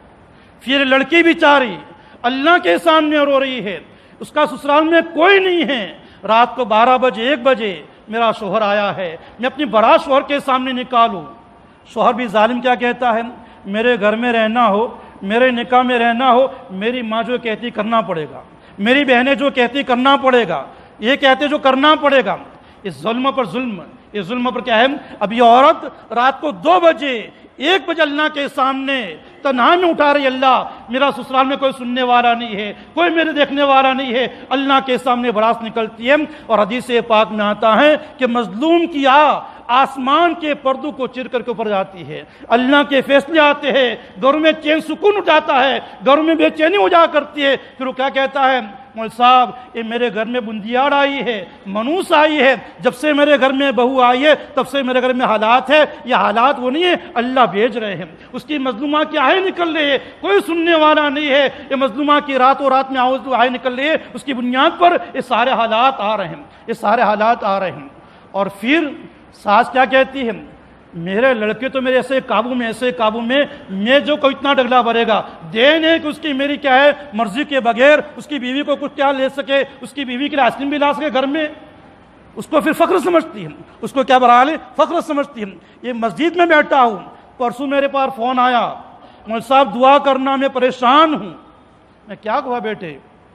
پھر لڑکی بیچاری اللہ کے سامنے رو رہی ہے، اس کا سسرال میں کوئی نہیں ہے، رات کو بارہ بجے ایک بجے میرا شوہر آیا ہے، میں اپنی بڑا شوہر کے سامنے نکالوں۔ شوہر بھی ظالم کیا کہتا ہے، میرے گھر میں رہنا ہو، میرے نکاح میں رہنا ہو، میری ماں جو کہتی کرنا پڑے گا، میری بہنیں جو کہتی کرنا پڑے گا، یہ کہتے جو کرنا پڑے گا۔ اس ظلم پر ظلم، یہ ظلم پر کیا ہے، اب یہ عورت رات کو دو بجے ایک بجے اللہ کے سامنے تنہا میں اٹھا رہی، اللہ میرا سسرال میں کوئی سننے والا نہیں ہے، کوئی میرے دیکھنے والا نہیں ہے، اللہ کے سامنے براس نکلتی ہے۔ اور حدیث پاک میں آتا ہے کہ مظلوم کی آہ آسمان کے پردوں کو چیر کر کے اوپر جاتی ہے، اللہ کے فیصلے آتے ہیں، گھروں میں چین سکون اٹھ جاتا ہے، گھروں میں بے چینی ہو جا کرتی ہے۔ پھر وہ کیا کہتا ہے، مول صاحب یہ میرے گھر میں بندیاڑ آئی ہے، منوس آئی ہے، جب سے میرے گھر میں بہو آئی ہے تب سے میرے گھر میں حالات ہے، یہ حالات وہ نہیں ہے اللہ بھیج رہے ہیں۔ اس کی مظلومہ کی آہیں نکل رہی ہے، کوئی سننے والا نہیں ہے، یہ مظلومہ کی رات و رات میں آہیں نکل رہی ہے، اس کی بنیاد پر یہ سارے حالات آ رہے ہیں، یہ سارے حالات آ رہے ہیں۔ اور پھر ساس کیا کہتی ہے، میرے لڑکے تو میرے ایسے قابو میں ایسے قابو میں میں جو کوئی اتنا ڈگلا بھرے گا، دین ہے کہ اس کی میری کیا ہے مرضی کے بغیر اس کی بیوی کو کچھ کیا لے سکے، اس کی بیوی کے لیے آئس کریم بھی لا سکے گھر میں، اس کو پھر فخر سمجھتی ہے، اس کو کیا برحال ہے فخر سمجھتی ہے۔ یہ مسجد میں بیٹھا ہوں، پرسوں میرے پاس فون آیا، مول صاحب دعا کرنا میں پریشان ہوں۔ میں کیا کہا بیٹے،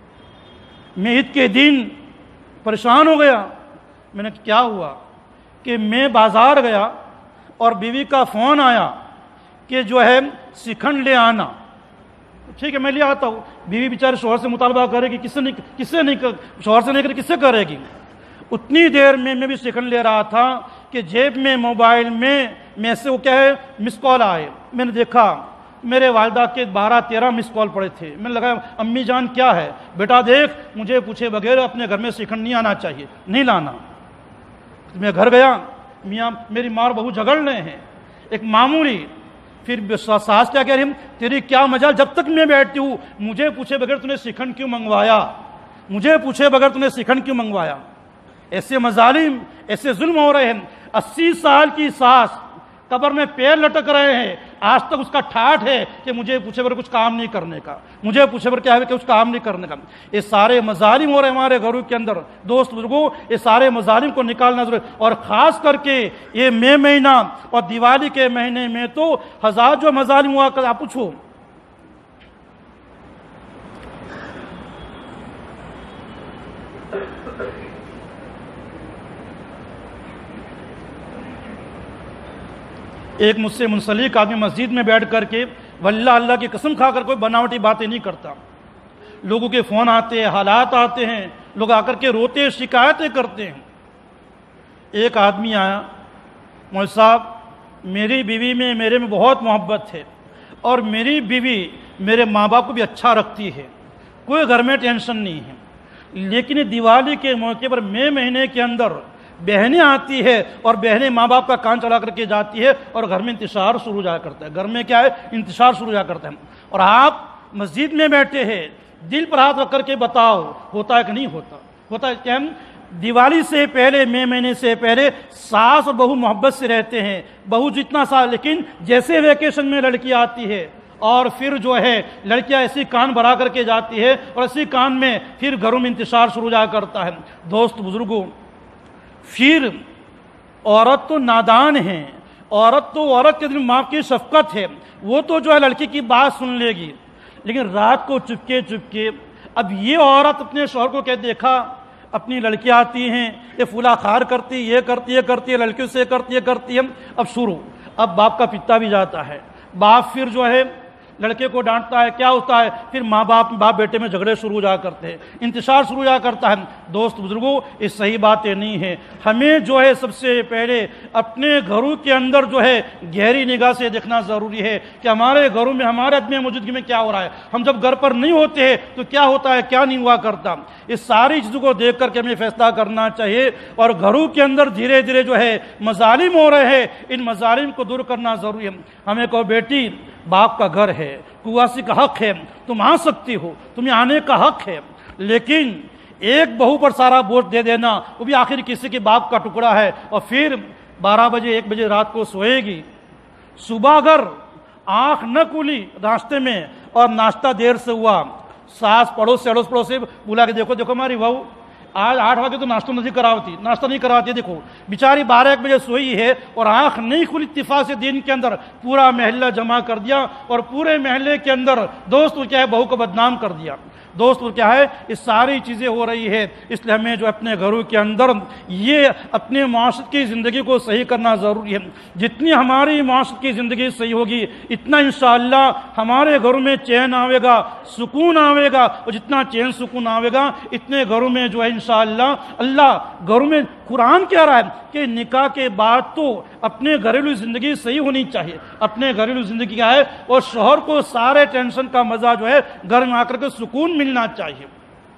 میں عید کے دن پریشان ہو گیا۔ میں نے کیا ہوا کہ میں بازار گیا اور بیوی کا فون آیا کہ جو ہے سکھن لے آنا۔ ٹھیک ہے میں لے آتا ہوں۔ بیوی بیچارے شوہر سے مطالبہ کرے گی، کس سے نہیں کس سے نہیں شوہر سے نہیں کرے کس سے کرے گی۔ اتنی دیر میں میں بھی سکھن لے رہا تھا کہ جیب میں موبائل میں میں سے وہ کیا ہے مس کال آئے۔ میں نے دیکھا میرے والدہ کے بارہ تیرہ مس کال پڑے تھے۔ میں نے لگا امی جان کیا ہے؟ بیٹا دیکھ مجھے پوچھے بغیر اپنے گھر میں سکھن نہیں آنا چاہیے، نہیں لانا۔ میں گھر گیا، میاں میری ماں اور بہو جھگڑ رہے ہیں ایک معمولی۔ پھر ساس کیا کہہ رہی ہے، تیری کیا مجال، جب تک میں بیٹھتی ہوں مجھے پوچھے بغیر تُو نے سکھن کیوں منگوایا، مجھے پوچھے بغیر تُو نے سکھن کیوں منگوایا۔ ایسے مظالم ایسے ظلم ہو رہے ہیں۔ اسی سال کی ساس قبر میں پیر لٹک رہے ہیں، آج تک اس کا ٹھاٹ ہے کہ مجھے پوچھے بغیر کچھ کام نہیں کرنے کا، مجھے پوچھے بغیر کیا ہے کہ کچھ کام نہیں کرنے کا۔ یہ سارے مظالم ہو رہے ہیں ہمارے گھروں کے اندر۔ دوست بزرگوں یہ سارے مظالم کو نکالنا ضروری ہے، اور خاص کر کے یہ مئی مہینہ اور دیوالی کے مہینے میں تو ہزار جو مظالم ہوا کر آپ پوچھو۔ ایک مجھ سے منسلک آدمی مسجد میں بیٹھ کر کے واللہ اللہ کی قسم کھا کر کوئی بناوٹی باتیں نہیں کرتا۔ لوگوں کے فون آتے ہیں، حالات آتے ہیں، لوگ آ کر کے روتے شکایتیں کرتے ہیں۔ ایک آدمی آیا، مولوی صاحب میری بیوی میں میرے میں بہت محبت ہے اور میری بیوی میرے ماں باپ کو بھی اچھا رکھتی ہے، کوئی گھر میں ٹینشن نہیں ہے، لیکن دیوالی کے موقع پر مئی مہینے کے اندر بہنیں آتی ہے اور بہنیں ماں باپ کا کان چلا کر کے جاتی ہے اور گھر میں انتشار شروع ہو جایا کرتا ہے، گھر میں کیا ہے انتشار شروع ہو جایا کرتا ہے، اور آپ مسجد میں بیٹھے ہیں، دل پر ہاتھ رکھ کر کے بتاؤ ہوتا ہے کہ نہیں ہوتا؟ ہوتا ہے کہ ہم دیوالی سے پہلے مئی مہینے سے پہلے ساس اور بہو محبت سے رہتے ہیں، بہو جتنا سا، لیکن جیسے ویکیشن میں لڑکی آتی ہے اور پھر جو ہے لڑکیاں ایسی کان بھرا کر کے جاتی ہے اور اسی کان میں پھر گھروں میں انتشار شروع ہو جایا کرتا ہے۔ دوست بزرگوں، پھر عورت تو نادان ہے، عورت تو عورت کے دل میں ماں کی شفقت ہے، وہ تو جو ہے لڑکی کی بات سن لے گی، لیکن رات کو چپکے چپکے اب یہ عورت اپنے شوہر کو کہ دیکھا اپنی لڑکیاں آتی ہیں، یہ فلاں خار کرتی، یہ کرتی یہ کرتی ہے، لڑکیوں سے کرتی یہ کرتی ہے، اب شروع، اب باپ کا پتا بھی جاتا ہے، باپ پھر جو ہے لڑکے کو ڈانٹتا ہے، کیا ہوتا ہے پھر ماں باپ باپ بیٹے میں جھگڑے شروع ہو جایا کرتے ہیں، انتشار شروع ہو جایا کرتا ہے۔ دوست بزرگوں، یہ صحیح باتیں نہیں ہیں، ہمیں جو ہے سب سے پہلے اپنے گھروں کے اندر جو ہے گہری نگاہ سے دیکھنا ضروری ہے کہ ہمارے گھروں میں ہمارے عدم موجودگی میں کیا ہو رہا ہے، ہم جب گھر پر نہیں ہوتے ہیں تو کیا ہوتا ہے کیا نہیں ہوا کرتا، اس ساری چیزوں کو دیکھ کر کے ہمیں فیصلہ کرنا چاہیے، اور گھروں کے اندر دھیرے دھیرے جو ہے مظالم ہو رہے ہیں، ان مظالم کو دور کرنا ضروری ہے۔ ہمیں کہو بیٹی باپ کا گھر ہے، کنواسی کا حق ہے، تم آ سکتی ہو، تمہیں آنے کا حق ہے، لیکن ایک بہو پر سارا بوجھ دے دینا، وہ بھی آخر کسی کے باپ کا ٹکڑا ہے، اور پھر بارہ بجے ایک بجے رات کو سوئے گی، صبح اگر آنکھ نہ کھلی راستے میں اور ناشتہ دیر سے ہوا، ساس پڑوس سے اڑوس پڑوس سے بولا کہ دیکھو دیکھو ہماری بہو آج آٹھ بجے تو ناشتہ نہیں کراتی ناشتہ نہیں کراتی دیکھو بیچاری بارہ ایک بجے سوئی ہے اور آنکھ نہیں کھلی، اتفاق سے دن کے اندر پورا محلہ جمع کر دیا اور پورے محلے کے اندر دوست کیا ہے بہو کو بدنام کر دیا۔ دوست کیا ہے یہ ساری چیزیں ہو رہی ہے، اس لیے ہمیں جو اپنے گھروں کے اندر یہ اپنے معاشرت کی زندگی کو صحیح کرنا ضروری ہے۔ جتنی ہماری معاشرت کی زندگی صحیح ہوگی اتنا انشاءاللہ ہمارے گھروں میں چین آوے گا، سکون آوے گا، اور جتنا چین سکون آوے گا اتنے گھروں میں جو ہے انشاءاللہ اللہ گھروں میں قرآن کہہ رہا ہے کہ نکاح کے بعد تو اپنے گھریلو زندگی صحیح ہونی چاہیے، اپنے گھریلو زندگی کیا ہے اور شوہر کو سارے ٹینشن کا مزہ جو ہے گھر میں آ کر کے سکون ملنا چاہیے۔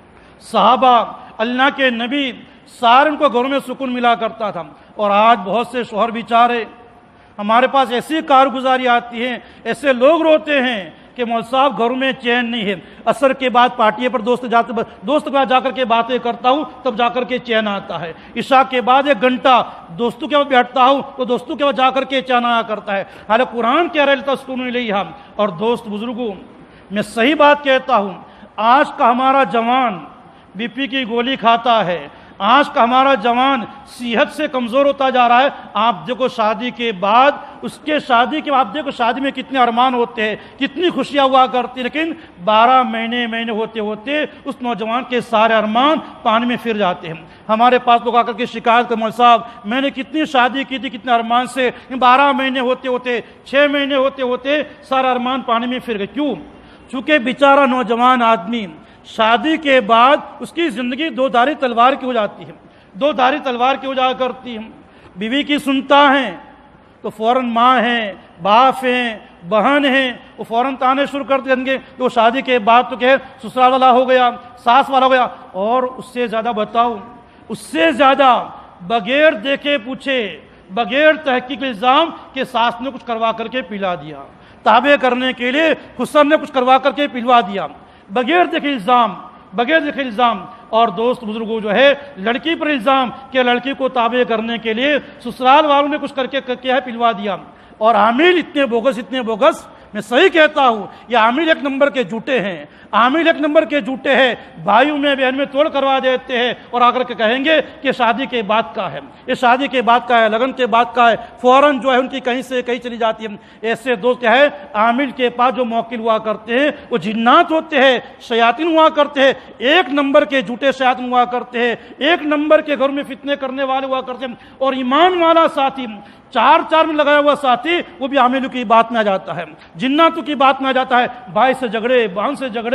صحابہ اللہ کے نبی سارے ان کو گھروں میں سکون ملا کرتا تھا، اور آج بہت سے شوہر بیچارے ہمارے پاس ایسی کارگزاری آتی ہیں، ایسے لوگ روتے ہیں کہ مولوی صاحب گھروں میں چین نہیں ہے، عصر کے بعد پارٹی پر دوست جاتے دوست کے بعد جا کر کے باتیں کرتا ہوں تب جا کر کے چین آتا ہے، عشاء کے بعد ایک گھنٹہ دوستوں کے بعد بیٹھتا ہوں تو دوستوں کے بعد جا کر کے چین آیا کرتا ہے، حالانکہ قرآن کہہ رہا تسکنوا الیہا۔ اور دوست بزرگوں میں صحیح بات کہتا ہوں، آج کا ہمارا جوان بی پی کی گولی کھاتا ہے، آج کا ہمارا جوان صحت سے کمزور ہوتا جا رہا ہے۔ آپ دیکھو شادی کے بعد اس کے شادی کے بعد آپ دیکھو شادی میں کتنے ارمان ہوتے ہیں، کتنی خوشیاں ہوا کرتی، لیکن بارہ مہینے مہینے ہوتے ہوتے اس نوجوان کے سارے ارمان پانی میں پھر جاتے ہیں۔ ہمارے پاس لوگ آ کر کے شکایت کر مولوی صاحب میں نے کتنی شادی کی تھی کتنے ارمان سے، بارہ مہینے ہوتے ہوتے چھ مہینے ہوتے ہوتے سارا ارمان پانی میں پھر گئے۔ کیوں؟ چونکہ بیچارہ نوجوان آدمی شادی کے بعد اس کی زندگی دو دھاری تلوار کی ہو جاتی ہے، دو دھاری تلوار کی ہو جایا کرتی ہے۔ بیوی کی سنتا ہے تو فوراً ماں ہیں، باپ ہیں، بہن ہیں، وہ فوراً تانے شروع کر دیں گے کہ وہ شادی کے بعد تو کہ سسرال والا ہو گیا، ساس والا ہو گیا، اور اس سے زیادہ بتاؤ، اس سے زیادہ بغیر دیکھے پوچھے بغیر تحقیق الزام کہ ساس نے کچھ کروا کر کے پلا دیا، تابع کرنے کے لیے حسن نے کچھ کروا کر کے پلوا دیا، بغیر دیکھے الزام بغیر دیکھے الزام۔ اور دوست بزرگوں جو ہے لڑکی پر الزام کہ لڑکی کو تابع کرنے کے لیے سسرال والوں نے کچھ کر کے کیا ہے پلوا دیا، اور عامل اتنے بوگس اتنے بوگس میں صحیح کہتا ہوں یہ عامل ایک نمبر کے جھوٹے ہیں، عامل ایک نمبر کے جھوٹے ہیں، بھائیوں میں بہن میں توڑ کروا دیتے ہیں اور آ کر کے کہیں گے کہ شادی کے بعد کا ہے، یہ شادی کے بعد کا ہے، لگن کے بعد کا ہے، فوراً جو ہے ان کی کہیں سے کہیں چلی جاتی ہے۔ ایسے دوست کیا ہے عامل کے پاس جو موکل ہوا کرتے ہیں وہ جنات ہوتے ہیں، شیاطین ہوا کرتے ہیں، ایک نمبر کے جھوٹے شیاطین ہوا کرتے ہیں، ایک نمبر کے گھر میں فتنے کرنے والے ہوا کرتے ہیں، اور ایمان والا ساتھی چار چار میں لگایا ہوا ساتھی وہ بھی عاملوں کی بات میں آ جاتا ہے، جناتوں کی بات میں آ جاتا ہے، بھائی سے جھگڑے بہن سے جھگڑے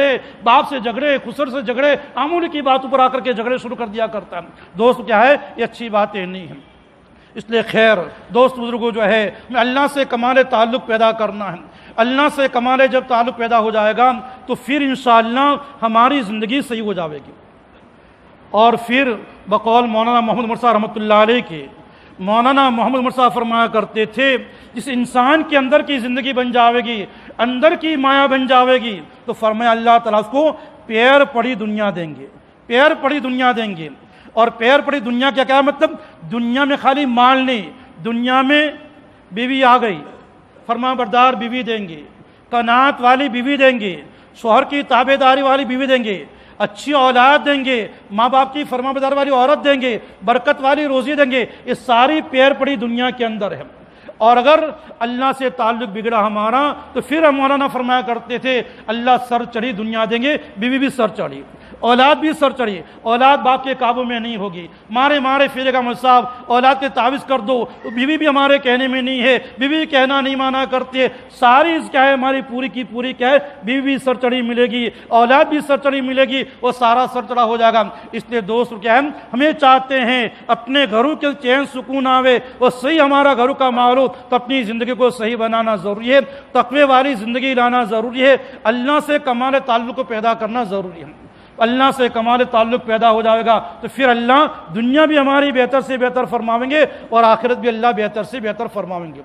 جھگڑے، باپ سے جھگڑے، خسر سے جھگڑے، معمولی کی باتوں پر آ کر کے جھگڑے شروع کر دیا کرتا ہے۔ دوست کیا ہے، یہ اچھی باتیں نہیں ہیں۔ اس لیے خیر دوست بزرگوں جو ہے ہمیں اللہ سے کمال تعلق پیدا کرنا ہے۔ اللہ سے کمال جب تعلق پیدا ہو جائے گا تو پھر انشاءاللہ ہماری زندگی صحیح ہو جائے گی۔ اور پھر بقول مولانا محمد عمر صاحب رحمۃ اللہ علیہ کے، مولانا محمد عمر صاحب فرمایا کرتے تھے جس انسان کے اندر کی زندگی بن جاوے گی، اندر کی مایا بن جاوے گی، تو فرمایا اللہ تعالیٰ اس کو پیر پڑی دنیا دیں گے، پیر پڑی دنیا دیں گے۔ اور پیر پڑی دنیا کیا کیا مطلب؟ دنیا میں خالی مال نہیں، دنیا میں بیوی آ گئی، فرما بردار بیوی دیں گے، قناعت والی بیوی دیں گے، شوہر کی تابع داری والی بیوی دیں گے، اچھی اولاد دیں گے، ماں باپ کی فرما بردار والی عورت دیں گے، برکت والی روزی دیں گے۔ یہ ساری پیر پڑی دنیا کے اندر ہے۔ اور اگر اللہ سے تعلق بگڑا ہمارا تو پھر ہم مولانا فرمایا کرتے تھے اللہ سر چڑھی دنیا دیں گے، بیوی بھی سر چڑھی، اولاد بھی سر چڑھی، اولاد باپ کے قابو میں نہیں ہوگی، مارے مارے پھرے گا مول صاحب، اولاد کے تعویذ کر دو تو بیوی بھی ہمارے کہنے میں نہیں ہے، بیوی کہنا نہیں مانا کرتی ہے، ساری کیا ہے ہماری پوری کی پوری کیا ہے، بیوی بھی سر چڑھی ملے گی، اولاد بھی سر چڑھی ملے گی، وہ سارا سر چڑھا ہو جائے گا۔ اس لیے دوست کیا ہے ہمیں چاہتے ہیں اپنے گھروں کے چین سکون آوے، وہ صحیح ہمارا گھروں کا ماحول ہو تو اپنی زندگی کو صحیح بنانا ضروری ہے، تقوی والی زندگی لانا ضروری ہے، اللہ سے کمال تعلق کو پیدا کرنا ضروری ہے۔ اللہ سے کمال تعلق پیدا ہو جائے گا تو پھر اللہ دنیا بھی ہماری بہتر سے بہتر فرماویں گے اور آخرت بھی اللہ بہتر سے بہتر فرماویں گے۔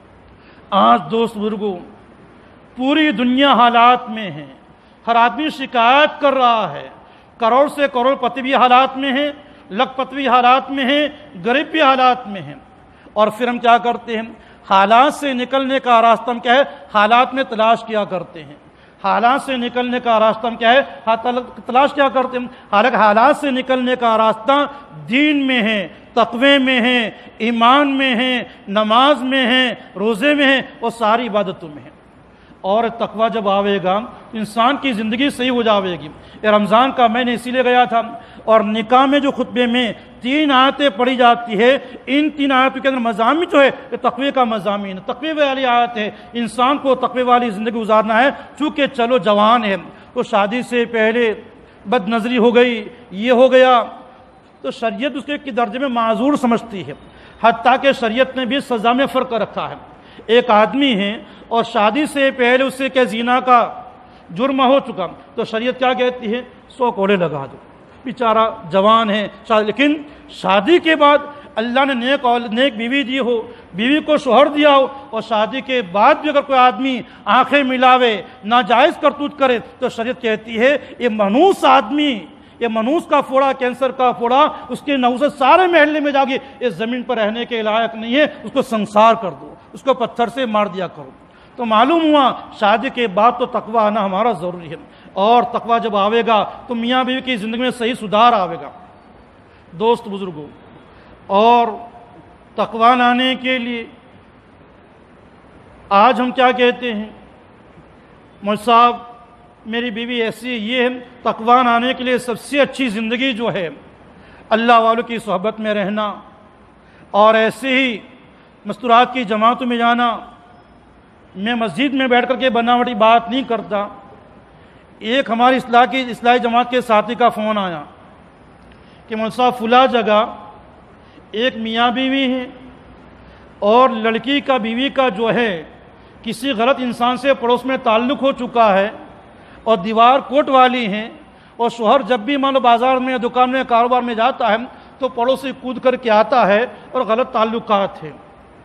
آج دوست بزرگوں پوری دنیا حالات میں ہے، ہر آدمی شکایت کر رہا ہے، کروڑ سے کروڑ پتی بھی حالات میں ہیں، لکھ پتی بھی حالات میں ہیں، غریب بھی حالات میں ہیں۔ اور پھر ہم کیا کرتے ہیں، حالات سے نکلنے کا راستہ ہم کیا ہے، حالات میں تلاش کیا کرتے ہیں۔ حالات سے نکلنے کا راستہ ہم کیا ہے، تلاش کیا کرتے ہیں۔ حالانکہ حالات سے نکلنے کا راستہ دین میں ہے، تقوی میں ہے، ایمان میں ہے، نماز میں ہے، روزے میں ہے، اور ساری عبادتوں میں ہے۔ اور تقوی جب آوے گا تو انسان کی زندگی صحیح ہو جاوے گی۔ یہ رمضان کا میں نے اسی لیے گیا تھا، اور نکاح میں جو خطبے میں تین آیتیں پڑھی جاتی ہے، ان تین آیتوں کے اندر مضامین جو ہے یہ تقوی کا مضامین، تقوی والی آیت ہے، انسان کو تقوی والی زندگی گزارنا ہے۔ چونکہ چلو جوان ہے تو شادی سے پہلے بد نظری ہو گئی، یہ ہو گیا، تو شریعت اس کے درجے میں معذور سمجھتی ہے، حتیٰ کہ شریعت نے بھی سزا میں فرق رکھا ہے۔ ایک آدمی ہے اور شادی سے پہلے اس سے کیا زنا کا جرم ہو چکا تو شریعت کیا کہتی ہے، سو کوڑے لگا دو، بیچارہ جوان ہے۔ لیکن شادی کے بعد اللہ نے نیک نیک بیوی دی ہو، بیوی کو شوہر دیا ہو، اور شادی کے بعد بھی اگر کوئی آدمی آنکھیں ملاوے، ناجائز کرتوت کرے تو شریعت کہتی ہے یہ منحوس آدمی، یہ منحوس کا پھوڑا، کینسر کا پھوڑا، اس کے نحوست سارے محلے میں جاگی، اس زمین پر رہنے کے لائق نہیں ہے، اس کو سنسار کر دو، اس کو پتھر سے مار دیا کرو۔ تو معلوم ہوا شادی کے بعد تو تقوی آنا ہمارا ضروری ہے، اور تقوی جب آوے گا تو میاں بیوی کی زندگی میں صحیح سدھار آوے گا۔ دوست بزرگوں، اور تقوی لانے کے لیے آج ہم کیا کہتے ہیں، مول صاحب میری بیوی ایسی، یہ ہے تقوی لانے کے لیے سب سے اچھی زندگی جو ہے اللہ والوں کی صحبت میں رہنا، اور ایسے ہی مستورات کی جماعتوں میں جانا۔ میں مسجد میں بیٹھ کر کے بناوٹی بات نہیں کرتا۔ ایک ہماری اصلاح کی اصلاحی جماعت کے ساتھی کا فون آیا کہ مول صاحب فلاں جگہ ایک میاں بیوی ہے، اور لڑکی کا بیوی کا جو ہے کسی غلط انسان سے پڑوس میں تعلق ہو چکا ہے، اور دیوار کوٹ والی ہیں، اور شوہر جب بھی مان لو بازار میں دکان میں کاروبار میں جاتا ہے تو پڑوس سے کود کر کے آتا ہے، اور غلط تعلقات ہیں،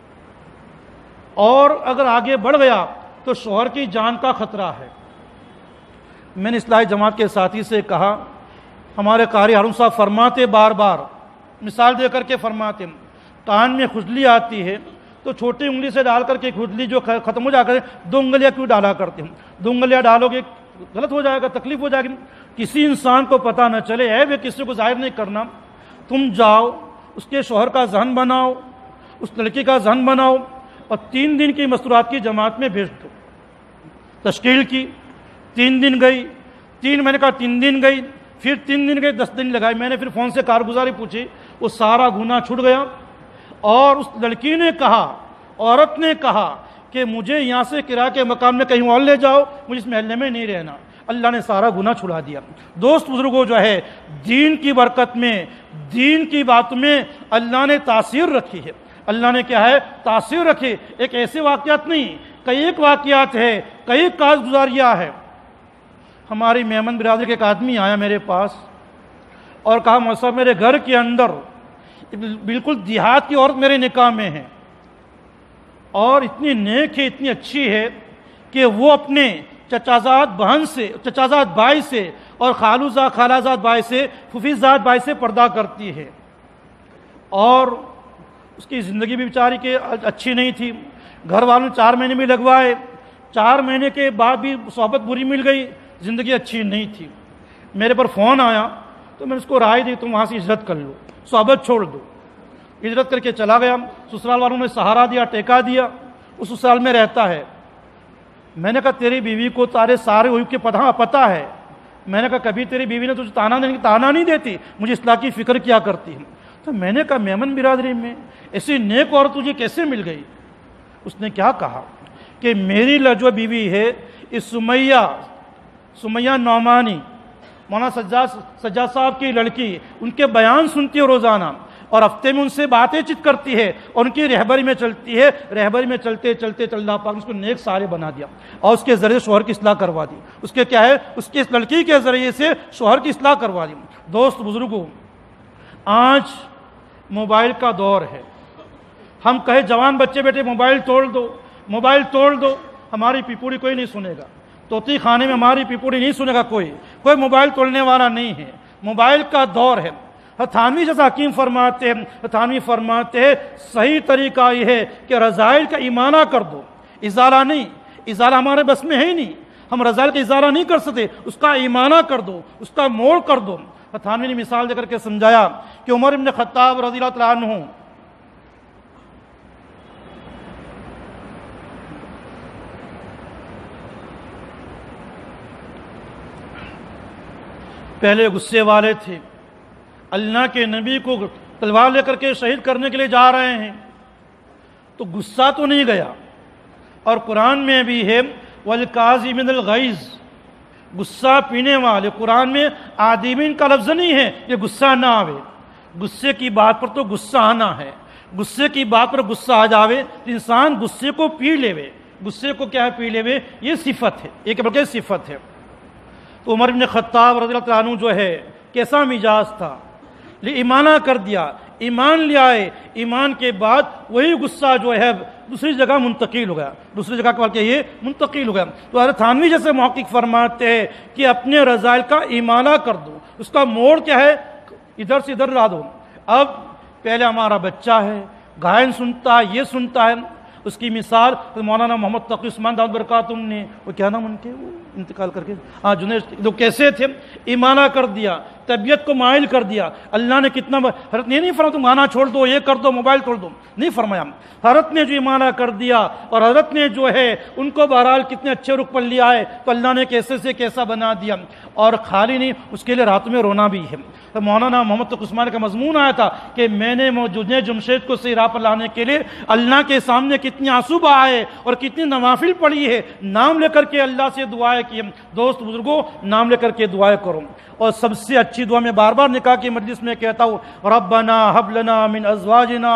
اور اگر آگے بڑھ گیا تو شوہر کی جان کا خطرہ ہے۔ میں نے اصلاحی جماعت کے ساتھی سے کہا، ہمارے قاری ہارون صاحب فرماتے، بار بار مثال دے کر کے فرماتے، کان میں کھجلی آتی ہے تو چھوٹی انگلی سے ڈال کر کے کھجلی جو ختم ہو جائے گا، دو انگلیاں کیوں ڈالا کرتے ہیں؟ دو انگلیاں ڈالو گے غلط ہو جائے گا، تکلیف ہو جائے گی، کسی انسان کو پتہ نہ چلے، ہے وہ کسی کو ظاہر نہیں کرنا۔ تم جاؤ اس کے شوہر کا ذہن بناؤ، اس لڑکی کا ذہن بناؤ، اور تین دن کی مستورات کی جماعت میں بھیج دو۔ تشکیل کی، تین دن گئی، تین میں نے کہا تین دن گئی، پھر تین دن گئی، دس دن لگائی۔ میں نے پھر فون سے کارگزاری پوچھی، وہ سارا گناہ چھوٹ گیا، اور اس لڑکی نے کہا، عورت نے کہا کہ مجھے یہاں سے کرایہ کے مکان میں کہیں اور لے جاؤ، مجھے اس محلے میں نہیں رہنا۔ اللہ نے سارا گناہ چھڑا دیا۔ دوست بزرگوں جو ہے دین کی برکت میں، دین کی بات میں اللہ نے تاثیر رکھی ہے، اللہ نے کیا ہے تاثیر رکھی۔ ایک ایسے واقعات نہیں، کئی ایک واقعات ہے، کئی کاج گزاریاں ہے۔ ہماری میمن برادری کے ایک آدمی آیا میرے پاس اور کہا مولوی صاحب میرے گھر کے اندر بالکل دیہات کی عورت میرے نکاح میں ہے اور اتنی نیک ہے، اتنی اچھی ہے کہ وہ اپنے چچازاد بہن سے، چچازاد بھائی سے اور خالوزاد خالازاد بھائی سے، پھوپھیزاد بھائی سے پردہ کرتی ہے، اور اس کی زندگی بھی بیچاری کے اچھی نہیں تھی۔ گھر والوں نے چار مہینے بھی لگوائے، چار مہینے کے بعد بھی صحبت بری مل گئی، زندگی اچھی نہیں تھی۔ میرے پر فون آیا تو میں نے اس کو رائے دی تم وہاں سے ہجرت کر لو، صحبت چھوڑ دو۔ ہجرت کر کے چلا گیا، سسرال والوں نے سہارا دیا، ٹیکا دیا، اس سسرال میں رہتا ہے۔ میں نے کہا تیری بیوی کو تارے سارے ہوئی کے پتہ پتہ ہے۔ میں نے کہا کبھی تیری بیوی نے تجھے تانا نہیں تانا نہیں دیتی، مجھے اصلاح کی فکر کیا کرتی ہے۔ تو میں نے کہا میمن برادری میں ایسی نیک عورت تجھے کیسے مل گئی؟ اس نے کیا کہا کہ میری جو بیوی ہے اس سمیہ سمیہ نعمانی، مولانا سجاد سجاد صاحب کی لڑکی، ان کے بیان سنتی ہے روزانہ اور ہفتے میں ان سے باتیں چیت کرتی ہے اور ان کی رہبری میں چلتی ہے۔ رہبری میں چلتے چلتے اللہ پاک نے اس کو نیک سارے بنا دیا اور اس کے ذریعے شوہر کی اصلاح کروا دی۔ اس کے کیا ہے اس کے اس لڑکی کے ذریعے سے شوہر کی اصلاح کروا دی۔ دوست بزرگوں، آج موبائل کا دور ہے۔ ہم کہے جوان بچے بیٹے موبائل توڑ دو، موبائل توڑ دو، ہماری پیپوڑی کوئی نہیں سنے گا، طوطی خانے میں ہماری پیپوڑی نہیں سنے گا، کوئی کوئی موبائل توڑنے والا نہیں ہے۔ موبائل کا دور ہے۔ تھانوی جیسا حکیم فرماتے ہیں تھانوی فرماتے ہیں صحیح طریقہ یہ ہے کہ رذائل کا ایمانہ کر دو، ازالہ نہیں۔ ازالہ ہمارے بس میں ہے ہی نہیں، ہم رذائل کا ازالہ نہیں کر سکتے، اس کا ایمانہ کر دو، اس کا موڑ کر دو۔ تھانوی نے مثال دے کر کے سمجھایا کہ عمر ابن خطاب رضی اللہ تعالیٰ عنہ پہلے غصے والے تھے، اللہ کے نبی کو تلوار لے کر کے شہید کرنے کے لیے جا رہے ہیں تو غصہ تو نہیں گیا، اور قرآن میں بھی ہے وَالْكَاظِمِينَ الْغَيْظَ، غصہ پینے والے۔ قرآن میں عادمین کا لفظ نہیں ہے کہ غصہ نہ آوے، غصے کی بات پر تو غصہ آنا ہے، غصے کی بات پر غصہ آ جاوے تو انسان غصے کو پی لے، غصے کو کیا ہے پی لے، یہ صفت ہے، ایک بلکہ صفت ہے۔ تو عمر بن خطاب رضی اللہ عنہ جو ہے کیسا مزاج تھا، ایمانہ کر دیا، ایمان لے آئے، ایمان کے بعد وہی غصہ جو ہے دوسری جگہ منتقل ہو گیا، دوسری جگہ بلکہ یہ منتقل ہو گیا۔ تو حضرت تھانوی جیسے محقق فرماتے ہیں کہ اپنے رذائل کا ایمانہ کر دو، اس کا موڑ کیا ہے ادھر سے ادھر لا دو۔ اب پہلے ہمارا بچہ ہے، گائن سنتا ہے، یہ سنتا ہے، اس کی مثال مولانا محمد تقی عثمان دامت برکاتہم نے، وہ کیا نام ان کے وہ انتقال کر کے ہاں جنید، جو کیسے تھے، ایمانہ کر دیا، طبیعت کو مائل کر دیا۔ اللہ نے کتنا حضرت نے نہیں فرمایا تم گانا چھوڑ دو، یہ کر دو، موبائل توڑ دو، نہیں فرمایا۔ حضرت نے جو ایمانہ کر دیا اور حضرت نے جو ہے ان کو بہرحال کتنے اچھے رخ پر لیا ہے، تو اللہ نے کیسے سے کیسا بنا دیا۔ اور خالی نہیں، اس کے لیے رات میں رونا بھی ہے۔ تو مولانا محمد تقی عثمان کا مضمون آیا تھا کہ میں نے جنید جمشید کو صحیح راہ پر لانے کے لیے اللہ کے سامنے کتنی آنسو بہائے اور کتنی نوافل پڑھی ہے، نام لے کر کے اللہ سے دعائیں کی۔ دوست بزرگوں، نام لے کر کے دعائیں کرو، اور سب سے اچھی دعا میں بار بار نکاح کی مجلس میں کہتا ہوں، ربنا ہب لنا من ازواجنا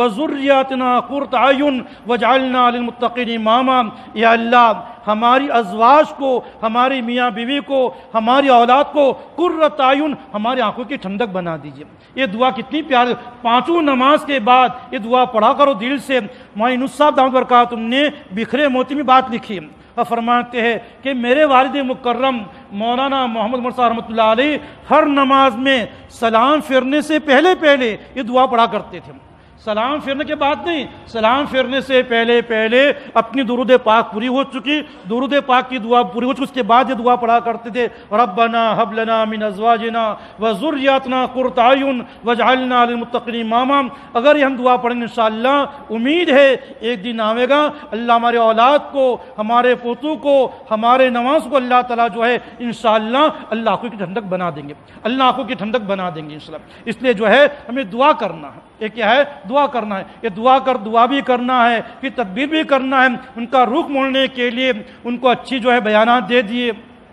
وذریاتنا قرۃ اعین واجعلنا للمتقین اماما۔ یا اللہ ہماری ازواج کو، ہماری میاں بیوی کو، ہماری اولاد کو قرۃ اعین، ہماری آنکھوں کی ٹھنڈک بنا دیجیے۔ یہ دعا کتنی پیاری، پانچوں نماز کے بعد یہ دعا پڑھا کرو دل سے۔ مولانا یونس صاحب دامت برکاتہم نے بکھرے موتی میں بات لکھی، فرماتے ہیں کہ میرے والد مکرم مولانا محمد مرسا رحمۃ اللہ علیہ ہر نماز میں سلام پھیرنے سے پہلے پہلے یہ دعا پڑھا کرتے تھے۔ سلام پھیرنے کے بعد نہیں، سلام پھیرنے سے پہلے پہلے اپنی درود پاک پوری ہو چکی، درود پاک کی دعا پوری ہو چکی، اس کے بعد یہ دعا پڑھا کرتے تھے، ربنا ہب لنا من ازواجنا وذریاتنا قرۃ اعین واجعلنا للمتقین اماما۔ اگر یہ ہم دعا پڑھیں گے انشاءاللہ امید ہے ایک دن آئے گا اللہ ہمارے اولاد کو، ہمارے پوتوں کو، ہمارے نواز کو اللہ تعالیٰ جو ہے انشاءاللہ اللہ آنکھوں کی ٹھنڈک بنا دیں گے، اللہ آنکھوں کی ٹھنڈک بنا دیں گے انشاءاللہ۔ اس لیے جو ہے ہمیں دعا کرنا ہے، یہ کیا ہے دعا کرنا ہے، یہ دعا کر دعا بھی کرنا ہے، پھر تدبیر بھی کرنا ہے، ان کا رخ موڑنے کے لیے ان کو اچھی جو ہے بیانات دے دیے۔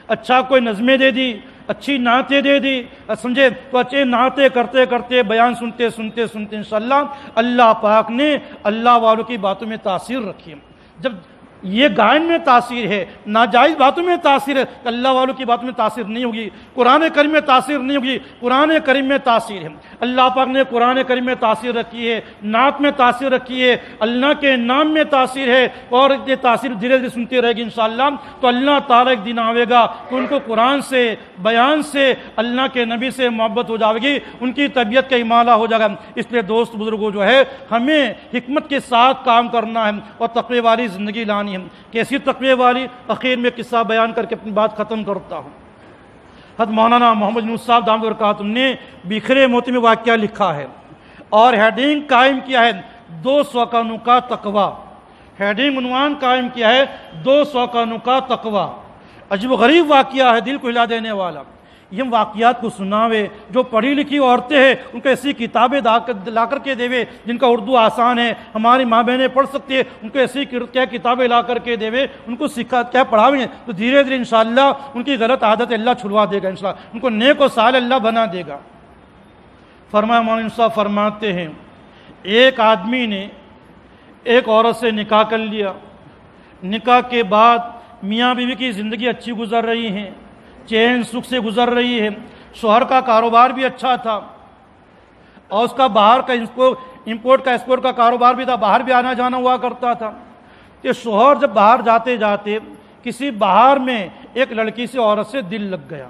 اچھا کوئی نظمیں دے دی، اچھی نعتیں دے دی، سمجھے، تو اچھے نعتیں کرتے کرتے بیان سنتے سنتے سنتے انشاءاللہ اللہ پاک نے اللہ والوں کی باتوں میں تاثیر رکھی ہے۔ جب یہ گائن میں تاثیر ہے، ناجائز باتوں میں تاثیر ہے، اللہ والوں کی باتوں میں تاثیر نہیں ہوگی، قرآن کریم میں تاثیر نہیں ہوگی۔ قرآن کریم میں تاثیر ہے، اللہ پاک نے قرآن کریم میں تاثیر رکھی ہے، نعت میں تاثیر رکھی ہے، اللہ کے نام میں تاثیر ہے، اور یہ تاثیر دھیرے دھیرے سنتی رہے گی انشاءاللہ۔ تو اللہ تعالیٰ ایک دن آئے گا کہ ان کو قرآن سے، بیان سے، اللہ کے نبی سے محبت ہو جائے گی، ان کی طبیعت کا امالہ ہو جائے گا۔ اس لیے دوست بزرگوں جو ہے ہمیں حکمت کے ساتھ کام کرنا ہے اور تقوی والی زندگی لانی ہے۔ کیسی تقوی والی؟ اخیر میں قصہ بیان کر کے اپنی بات ختم کرتا ہوں۔ حضرت مولانا محمد یونس صاحب دامت برکاتہ نے بکھرے موتی میں واقعہ لکھا ہے اور ہیڈنگ قائم کیا ہے دو سوکانوں کا تقوی۔ ہیڈنگ عنوان قائم کیا ہے دو سوکانوں کا تقوی۔ عجیب و غریب واقعہ ہے، دل کو ہلا دینے والا۔ یہ واقعات کو سناوے، جو پڑھی لکھی عورتیں ہیں ان کو ایسی کتابیں لا کر کے دیوے جن کا اردو آسان ہے، ہماری ماں بہنیں پڑھ سکتی ہیں، ان کو ایسی کیا کتابیں لا کر کے دیوے، ان کو سکھا کیا پڑھاویں، تو دھیرے دھیرے انشاءاللہ ان کی غلط عادت اللہ چھڑوا دے گا، انشاءاللہ ان کو نیک و صالح اللہ بنا دے گا۔ فرمایا مولانا صاحب فرماتے ہیں ایک آدمی نے ایک عورت سے نکاح کر لیا، نکاح کے بعد میاں بیوی کی زندگی اچھی گزر رہی ہے، چین سکھ سے گزر رہی ہے، شوہر کا کاروبار بھی اچھا تھا اور اس کا باہر کا امپورٹ کا ایکسپورٹ کا کاروبار بھی تھا، باہر بھی آنا جانا ہوا کرتا تھا۔ کہ شوہر جب باہر جاتے جاتے کسی باہر میں ایک لڑکی سے عورت سے دل لگ گیا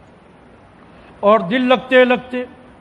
اور دل لگتے لگتے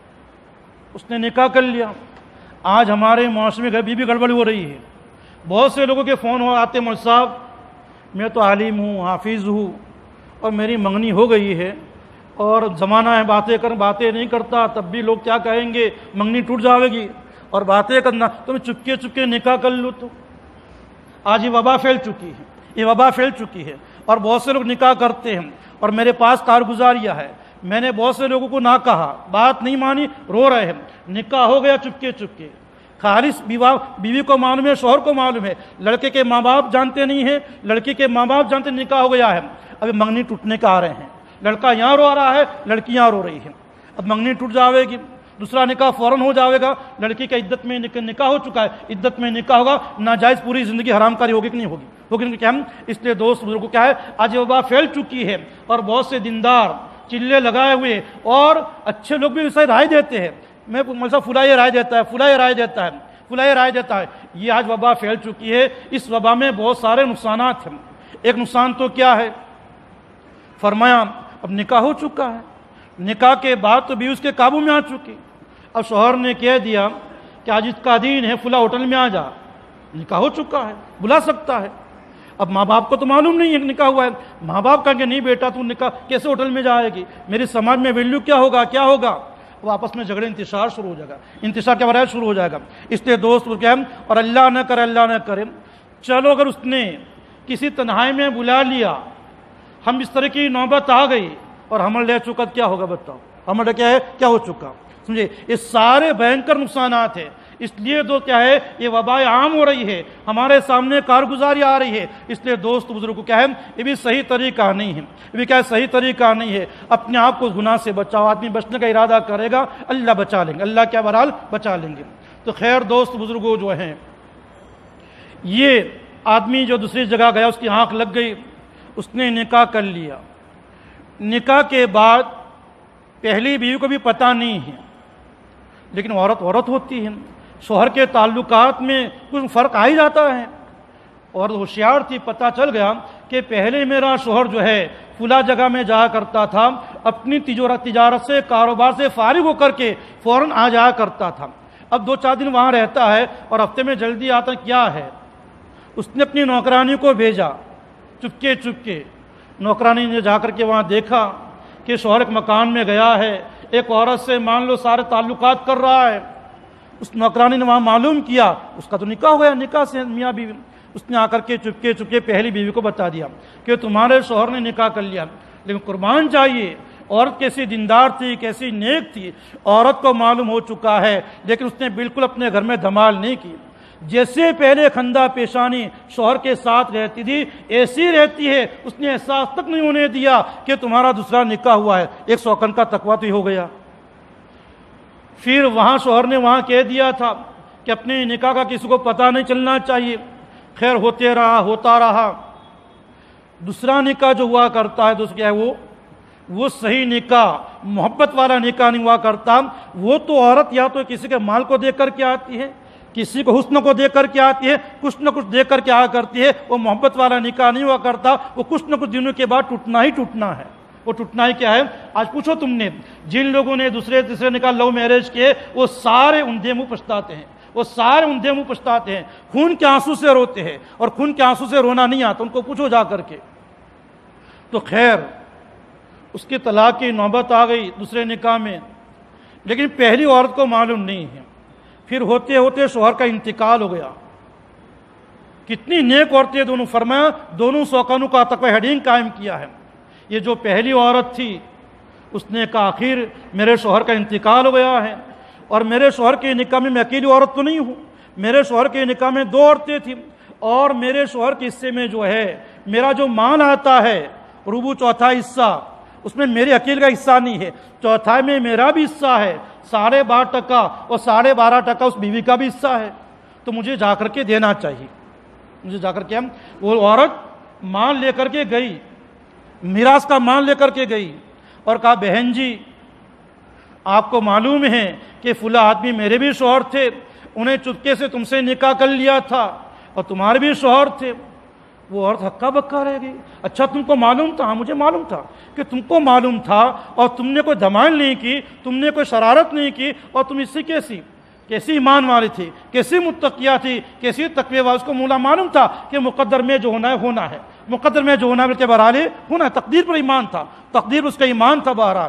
اس نے نکاح کر لیا۔ آج ہمارے معاشرے میں بھی بھی گڑبڑ ہو رہی ہے، بہت سے لوگوں کے فون ہو آتے، مولوی صاحب میں تو عالم ہوں، حافظ ہوں اور میری منگنی ہو گئی ہے اور زمانہ ہے باتیں کر باتیں نہیں کرتا، تب بھی لوگ کیا کہیں گے، منگنی ٹوٹ جاوے گی اور باتیں کرنا، تو میں چپکے چپکے نکاح کر لوں۔ تو آج یہ وبا پھیل چکی ہے، یہ وبا پھیل چکی ہے اور بہت سے لوگ نکاح کرتے ہیں اور میرے پاس کارگزاریاں ہے، میں نے بہت سے لوگوں کو نہ کہا، بات نہیں مانی، رو رہے ہیں، نکاح ہو گیا چپکے چپکے، خالص بیوی کو معلوم ہے، شوہر کو معلوم ہے، لڑکے کے ماں باپ جانتے نہیں ہیں، لڑکی کے ماں باپ جانتے، نکاح ہو گیا ہے، ابھی منگنی ٹوٹنے کا آ رہے ہیں، لڑکا یہاں رو رہا ہے، لڑکی یہاں رو رہی ہے، اب منگنی ٹوٹ جاوے گی، دوسرا نکاح فوراً ہو جاوے گا، لڑکی کا عدت میں نکاح ہو چکا ہے، عدت میں نکاح ہوگا، ناجائز پوری زندگی حرام کاری ہوگی کہ نہیں ہوگی ہوگی کیا؟ اس لیے دوست بزرگوں کیا ہے آج وبا پھیل چکی ہے اور بہت سے دیندار چلے لگائے ہوئے اور اچھے لوگ بھی ویسے رائے دیتے ہیں، میں مطلب فلاں یہ رائے دیتا ہے، فلاں یہ رائے دیتا ہے، فلاں یہ رائے دیتا ہے، یہ آج وبا پھیل چکی ہے۔ اس وبا میں بہت سارے نقصانات ہیں۔ ایک نقصان تو کیا ہے؟ فرمایا اب نکاح ہو چکا ہے، نکاح کے بعد تو بھی اس کے قابو میں آ چکی، اب شوہر نے کہہ دیا کہ آج اس کا دین ہے، فلاں ہوٹل میں آ جا، نکاح ہو چکا ہے، بلا سکتا ہے۔ اب ماں باپ کو تو معلوم نہیں ہے کہ نکاح ہوا ہے، ماں باپ کہیں کہ نہیں بیٹا تو نکاح کیسے ہوٹل میں جائے گی، میری سماج میں ویلیو کیا ہوگا کیا ہوگا، وہ آپس میں جھگڑے انتشار شروع ہو جائے گا، انتشار کے بارے شروع ہو جائے گا۔ اس لیے دوست کیا ہے، اور اللہ نہ کرے اللہ نہ کرے، چلو اگر اس نے کسی تنہائی میں بلا لیا، ہم اس طرح کی نوبت آ گئی اور حمل لے چکا، کیا ہوگا بتاؤ؟ حمل کیا ہے، کیا ہو چکا، سمجھے؟ یہ سارے بھینکر نقصانات ہیں۔ اس لیے تو کیا ہے یہ وبا عام ہو رہی ہے، ہمارے سامنے کارگزاری آ رہی ہے۔ اس لیے دوست بزرگ کو کیا ہے یہ بھی صحیح طریقہ نہیں ہے، یہ بھی کیا ہے صحیح طریقہ نہیں ہے۔ اپنے آپ کو گناہ سے بچاؤ، آدمی بچنے کا ارادہ کرے گا اللہ بچا لیں گے، اللہ کیا بہرحال بچا لیں گے۔ تو خیر دوست بزرگوں جو ہیں، یہ آدمی جو دوسری جگہ گیا اس کی آنکھ لگ گئی، اس نے نکاح کر لیا، نکاح کے بعد پہلی بیوی کو بھی پتہ نہیں ہے، لیکن عورت عورت ہوتی ہے، شوہر کے تعلقات میں کچھ فرق آ ہی جاتا ہے، اور ہوشیار تھی، پتہ چل گیا کہ پہلے میرا شوہر جو ہے فلاں جگہ میں جایا کرتا تھا، اپنی تجارت تجارت سے کاروبار سے فارغ ہو کر کے فوراً آ جایا کرتا تھا، اب دو چار دن وہاں رہتا ہے اور ہفتے میں جلدی آتا، کیا ہے؟ اس نے اپنی نوکرانی کو بھیجا، چپکے چپکے نوکرانی نے جا کر کے وہاں دیکھا کہ شوہر ایک مکان میں گیا ہے، ایک عورت سے مان لو سارے تعلقات کر رہا ہے۔ اس نوکرانی نے وہاں معلوم کیا، اس کا تو نکاح ہو گیا، نکاح سے میاں بیوی۔ اس نے آ کر کے چپکے چپکے پہلی بیوی کو بتا دیا کہ تمہارے شوہر نے نکاح کر لیا، لیکن قربان چاہیے عورت کیسی دیندار تھی، کیسی نیک تھی، عورت کو معلوم ہو چکا ہے، لیکن اس نے بالکل اپنے گھر میں دھمال نہیں کی، جیسے پہلے خندہ پیشانی شوہر کے ساتھ رہتی تھی ایسی رہتی ہے، اس نے احساس تک نہیں ہونے دیا کہ تمہارا دوسرا نکاح ہوا ہے۔ ایک سوکن کا تقویٰ تو ہی ہو گیا۔ پھر وہاں شوہر نے وہاں کہہ دیا تھا کہ اپنے نکاح کا کسی کو پتہ نہیں چلنا چاہیے، خیر ہوتے رہا ہوتا رہا۔ دوسرا نکاح جو ہوا کرتا ہے تو کیا ہے وہ وہ صحیح نکاح، محبت والا نکاح نہیں ہوا کرتا۔ وہ تو عورت یا تو کسی کے مال کو دیکھ کر کے آتی ہے، کسی کو حسن کو دیکھ کر کے آتی ہے، کچھ نہ کچھ دیکھ کر کے آ کرتی ہے۔ وہ محبت والا نکاح نہیں ہوا کرتا، وہ کچھ نہ کچھ دنوں کے بعد ٹوٹنا ہی ٹوٹنا ہے۔ وہ ٹوٹنا ہی کیا ہے؟ آج پوچھو تم نے جن لوگوں نے دوسرے تیسرے نکاح لو میرج کیے، وہ سارے اندھے منہ پچھتاتے ہیں، وہ سارے اندھے منہ پچھتاتے ہیں، خون کے آنسو سے روتے ہیں، اور خون کے آنسو سے رونا نہیں آتا، ان کو پوچھو جا کر کے۔ تو خیر اس کی طلاق کی نوبت آ گئی دوسرے نکاح میں، لیکن پہلی عورت کو معلوم نہیں ہے۔ پھر ہوتے ہوتے شوہر کا انتقال ہو گیا۔ کتنی نیک عورتیں دونوں، فرمایا دونوں سوکانوں کا تقوی ہیڈنگ قائم کیا ہے۔ یہ جو پہلی عورت تھی اس نے کہا آخر میرے شوہر کا انتقال ہو گیا ہے، اور میرے شوہر کے نکاح میں میں اکیلی عورت تو نہیں ہوں، میرے شوہر کے نکاح میں دو عورتیں تھیں، اور میرے شوہر کے حصے میں جو ہے میرا جو مال آتا ہے ربع چوتھا حصہ، اس میں میرے اکیل کا حصہ نہیں ہے، چوتھائی میں میرا بھی حصہ ہے، ساڑھے بارہ ٹکا اور ساڑھے بارہ ٹکا اس بیوی کا بھی حصہ ہے، تو مجھے جا کر کے دینا چاہیے۔ مجھے جا کر کے ہم وہ عورت مال لے کر کے گئی، میراث کا مال لے کر کے گئی، اور کہا بہن جی آپ کو معلوم ہے کہ فلاں آدمی میرے بھی شوہر تھے، انہیں چپکے سے تم سے نکاح کر لیا تھا، اور تمہارے بھی شوہر تھے۔ وہ عورت ہکا بکا رہ گئی، اچھا تم کو معلوم تھا؟ ہاں مجھے معلوم تھا کہ تم کو معلوم تھا، اور تم نے کوئی دھمال نہیں کی، تم نے کوئی شرارت نہیں کی، اور تم اس سے کیسی کیسی ایمان والی تھی، کیسی متقیہ تھی، کیسی تقوی والی، اس کو مولا معلوم تھا کہ مقدر میں جو ہونا ہے ہونا ہے، مقدر میں جو ہونا ہے بلکہ بہرحال ہونا ہے، تقدیر پر ایمان تھا، تقدیر اس کا ایمان تھا۔ بہرحال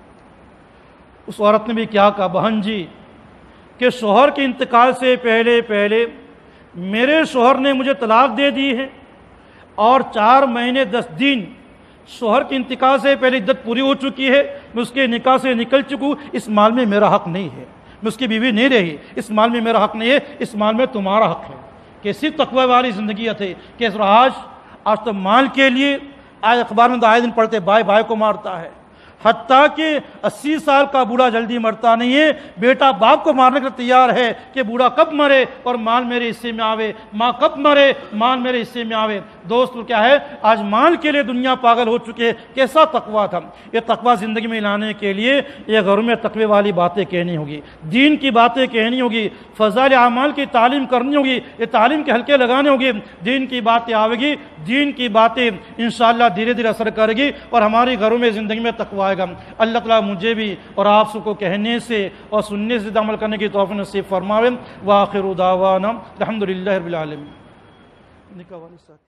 اس عورت نے بھی کیا کہا بہن جی کہ شوہر کے انتقال سے پہلے پہلے میرے شوہر نے مجھے طلاق دے دی ہے، اور چار مہینے دس دن شوہر کے انتقال سے پہلے عدت پوری ہو چکی ہے، میں اس کے نکاح سے نکل چکوں، اس مال میں میرا حق نہیں ہے، میں اس کی بیوی نہیں رہی، اس مال میں میرا حق نہیں ہے، اس مال میں تمہارا حق ہے۔ کیسی تقوی والی زندگی تھی کہ آج آج تو مال کے لیے آج اخبار میں آئے دن پڑھتے بھائی بھائی کو مارتا ہے، حتیٰ کہ اسی سال کا بوڑھا جلدی مرتا نہیں ہے، بیٹا باپ کو مارنے کے لیے تیار ہے کہ بوڑھا کب مرے اور مال میرے حصے میں آوے، ماں کب مرے مال میرے حصے میں آوے۔ دوست کیا ہے آج مال کے لیے دنیا پاگل ہو چکے ہے۔ کیسا تقویٰ تھا؟ یہ تقویٰ زندگی میں لانے کے لیے یہ گھروں میں تقوی والی باتیں کہنی ہوگی، دین کی باتیں کہنی ہوگی، فضائل اعمال کی تعلیم کرنی ہوگی، یہ تعلیم کے حلقے لگانے ہوگی، دین کی باتیں آوے گی، دین کی باتیں انشاءاللہ دھیرے دھیرے اثر کرے گی، اور ہماری گھروں میں زندگی میں تقویٰ آئے گا۔ اللہ تعالیٰ مجھے بھی اور آپ سب کو کہنے سے اور سننے سے عمل کرنے کی توفیق نصیب فرماوے۔ وآخر دعوانا الحمدللہ رب العالمین۔